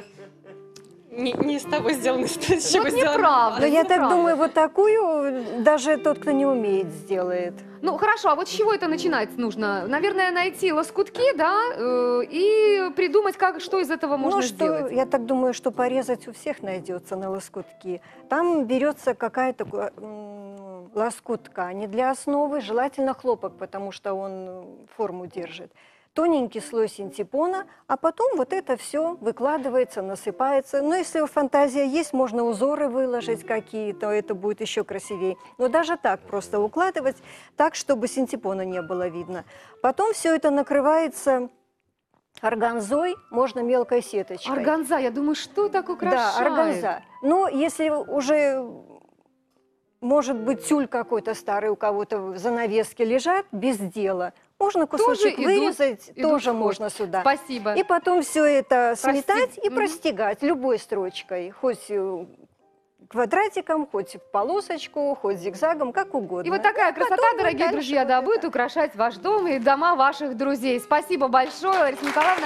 не, не из того сделаны, с чего Вот сделаны. неправда. Но я так неправда. думаю, вот такую даже тот, кто не умеет, сделает. Ну, хорошо, а вот с чего это начинать нужно? Наверное, найти лоскутки, да, э, и придумать, как, что из этого можно ну, что, сделать. я так думаю, что порезать у всех найдется на лоскутки. Там берется какая-то м, лоскут ткани для основы, желательно хлопок, потому что он форму держит. Тоненький слой синтепона, а потом вот это все выкладывается, насыпается. Но если фантазия есть, можно узоры выложить какие-то, это будет еще красивее. Но даже так просто укладывать, так, чтобы синтепона не было видно. Потом все это накрывается органзой, можно мелкой сеточкой. Органза, я думаю, что так украшает? Да, органза. Но если уже, может быть, тюль какой-то старый у кого-то, занавески лежат без дела, можно кусочек Тоже вырезать, идут- идут тоже в ход. можно сюда. Спасибо. И потом все это Прости- сметать и Мгм. простегать любой строчкой, хоть э, квадратиком, хоть в полосочку, хоть зигзагом, как угодно. И вот такая красота, потом вот дорогие дальше друзья, вот да, это. будет украшать ваш дом и дома ваших друзей. Спасибо большое, Лариса Николаевна.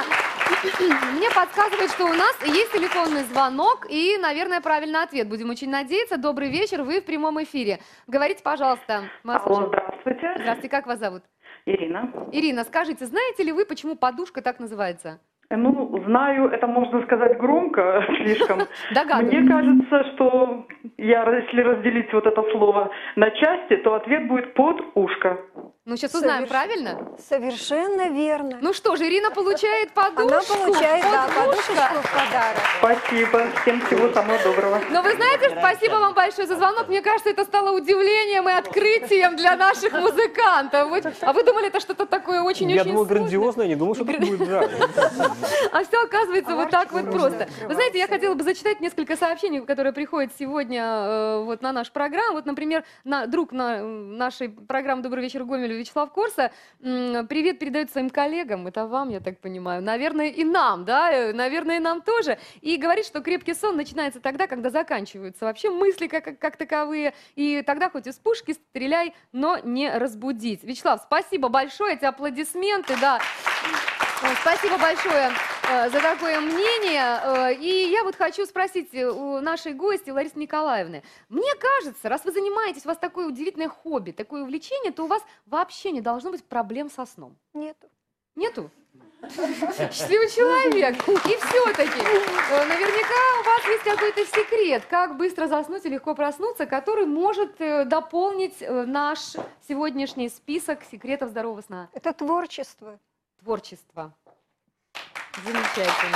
Мне подсказывают, что у нас есть телефонный звонок и, наверное, правильный ответ. Будем очень надеяться. Добрый вечер, вы в прямом эфире. Говорите, пожалуйста. Алло, здравствуйте. Здравствуйте, как вас зовут? Ирина. Ирина, скажите, знаете ли вы, почему подушка так называется? Ну, знаю, это можно сказать громко слишком. Догадываюсь. Мне кажется, что я, если разделить вот это слово на части, то ответ будет под ушко. Ну, сейчас узнаем, Соверш- правильно? Совершенно верно. Ну что же, Ирина получает подушку. Она получает, да, подушку. подушечку в подарок. Спасибо. Всем всего самого доброго. Но вы знаете, спасибо вам большое за звонок. Мне кажется, это стало удивлением и открытием для наших музыкантов. Вот. А вы думали, это что-то такое очень-очень Я думал, сложное? грандиозно, я не думал, что так будет. Да. А все оказывается вот так вот просто. Вы знаете, я хотела бы зачитать несколько сообщений, которые приходят сегодня э, вот на нашу программу. Вот, например, на, друг на, нашей программы «Добрый вечер, Гомель» Вячеслав Корса м, привет передает своим коллегам, это вам, я так понимаю, наверное, и нам, да, э, наверное, и нам тоже. И говорит, что крепкий сон начинается тогда, когда заканчиваются вообще мысли как, как таковые. И тогда хоть из пушки стреляй, но не разбудить. Вячеслав, спасибо большое, эти аплодисменты, да. Спасибо большое э, за такое мнение. Э, и я вот хочу спросить у нашей гости Ларисы Николаевны. Мне кажется, раз вы занимаетесь, у вас такое удивительное хобби, такое увлечение, то у вас вообще не должно быть проблем со сном. Нету. Нету? Счастливый человек. И все-таки, э, наверняка у вас есть какой-то секрет, как быстро заснуть и легко проснуться, который может э, дополнить э, наш сегодняшний список секретов здорового сна. Это творчество. Творчество. Замечательно.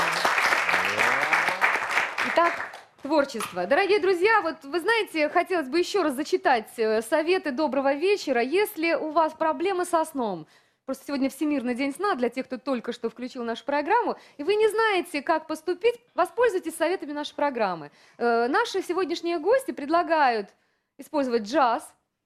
Итак, творчество. Дорогие друзья, вот вы знаете, хотелось бы еще раз зачитать э, советы доброго вечера. Если у вас проблемы со сном, просто сегодня Всемирный день сна для тех, кто только что включил нашу программу, и вы не знаете, как поступить, воспользуйтесь советами нашей программы. Э, наши сегодняшние гости предлагают использовать джаз,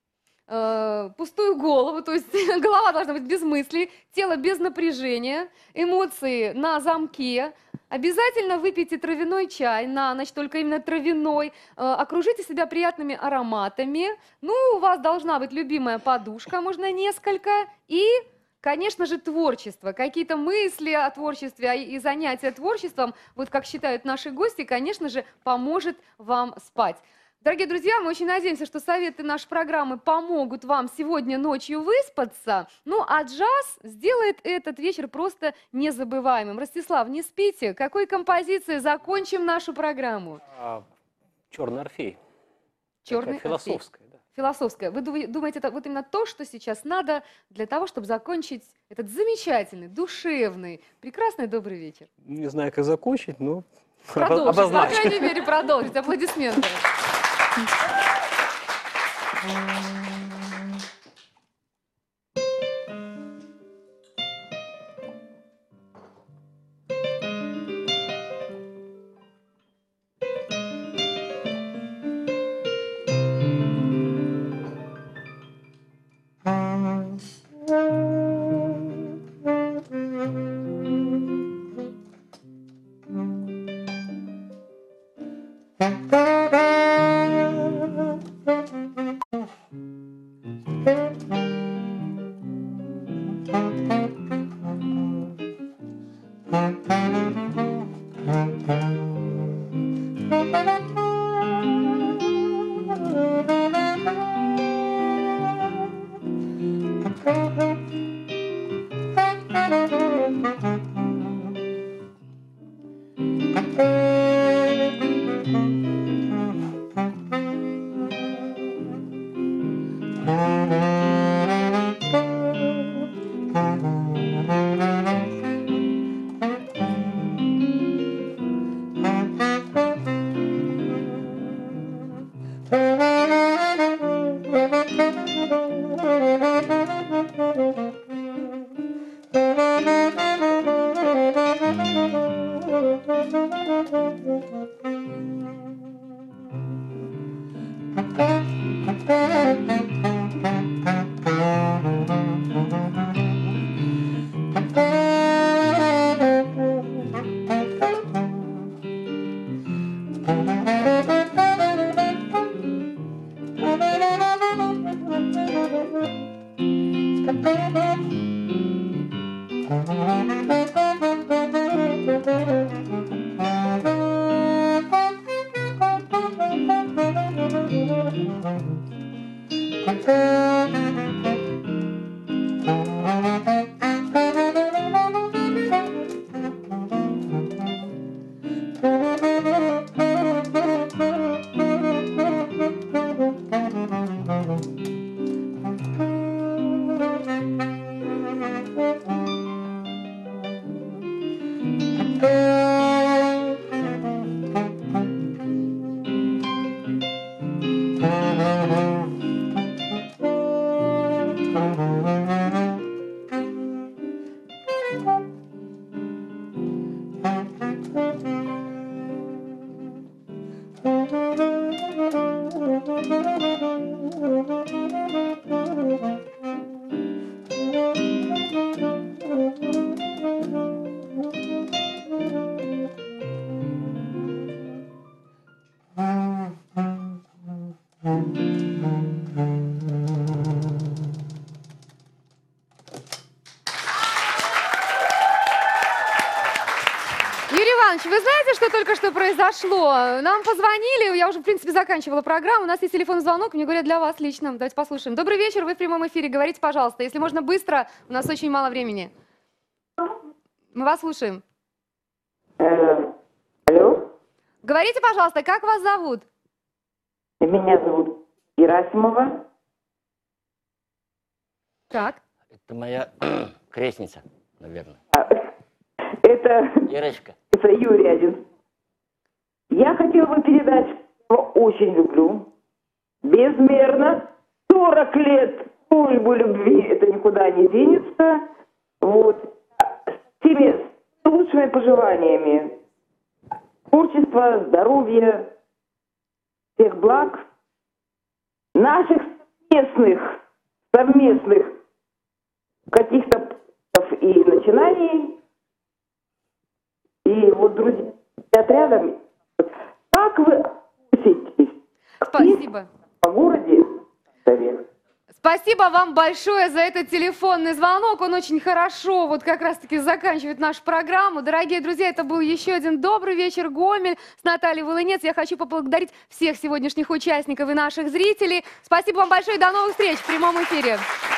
э, пустую голову, то есть голова должна быть без мыслей, тело без напряжения, эмоции на замке. Обязательно выпейте травяной чай на ночь, только именно травяной. Э, окружите себя приятными ароматами. Ну, у вас должна быть любимая подушка, можно несколько. И, конечно же, творчество. Какие-то мысли о творчестве и занятия творчеством, вот как считают наши гости, конечно же, поможет вам спать. Дорогие друзья, мы очень надеемся, что советы нашей программы помогут вам сегодня ночью выспаться. Ну, а джаз сделает этот вечер просто незабываемым. Ростислав, не спите. Какой композицией закончим нашу программу? А, «Черный Орфей». «Черный Такая Орфей». философская. Да. Философская. Вы думаете, это вот именно то, что сейчас надо для того, чтобы закончить этот замечательный, душевный, прекрасный добрый вечер? Не знаю, как закончить, но Продолжить, по обозначить. крайней мере, продолжить. Аплодисменты. Thank you. Юрий Иванович, вы знаете, что только что произошло? Нам позвонили, я уже, в принципе, заканчивала программу. У нас есть телефонный звонок, мне говорят, для вас лично. Давайте послушаем. Добрый вечер, вы в прямом эфире. Говорите, пожалуйста. Если можно быстро, у нас очень мало времени. Мы вас слушаем. Алло? Говорите, пожалуйста, как вас зовут? Меня зовут Герасимова. Так. Это моя крестница, наверное. Это, Ирочка. это Юрий один. Я хотела бы передать, что очень люблю. Безмерно. сорок лет службы любви, это никуда не денется. Вот. С теми лучшими пожеланиями. Творчества, здоровья, всех благ. Наших совместных, совместных каких-то и начинаний. И вот, друзья, отрядом, как вы относитесь Спасибо. по городе? Спасибо вам большое за этот телефонный звонок. Он очень хорошо вот как раз-таки заканчивает нашу программу. Дорогие друзья, это был еще один добрый вечер Гомель с Натальей Волынец. Я хочу поблагодарить всех сегодняшних участников и наших зрителей. Спасибо вам большое и до новых встреч в прямом эфире.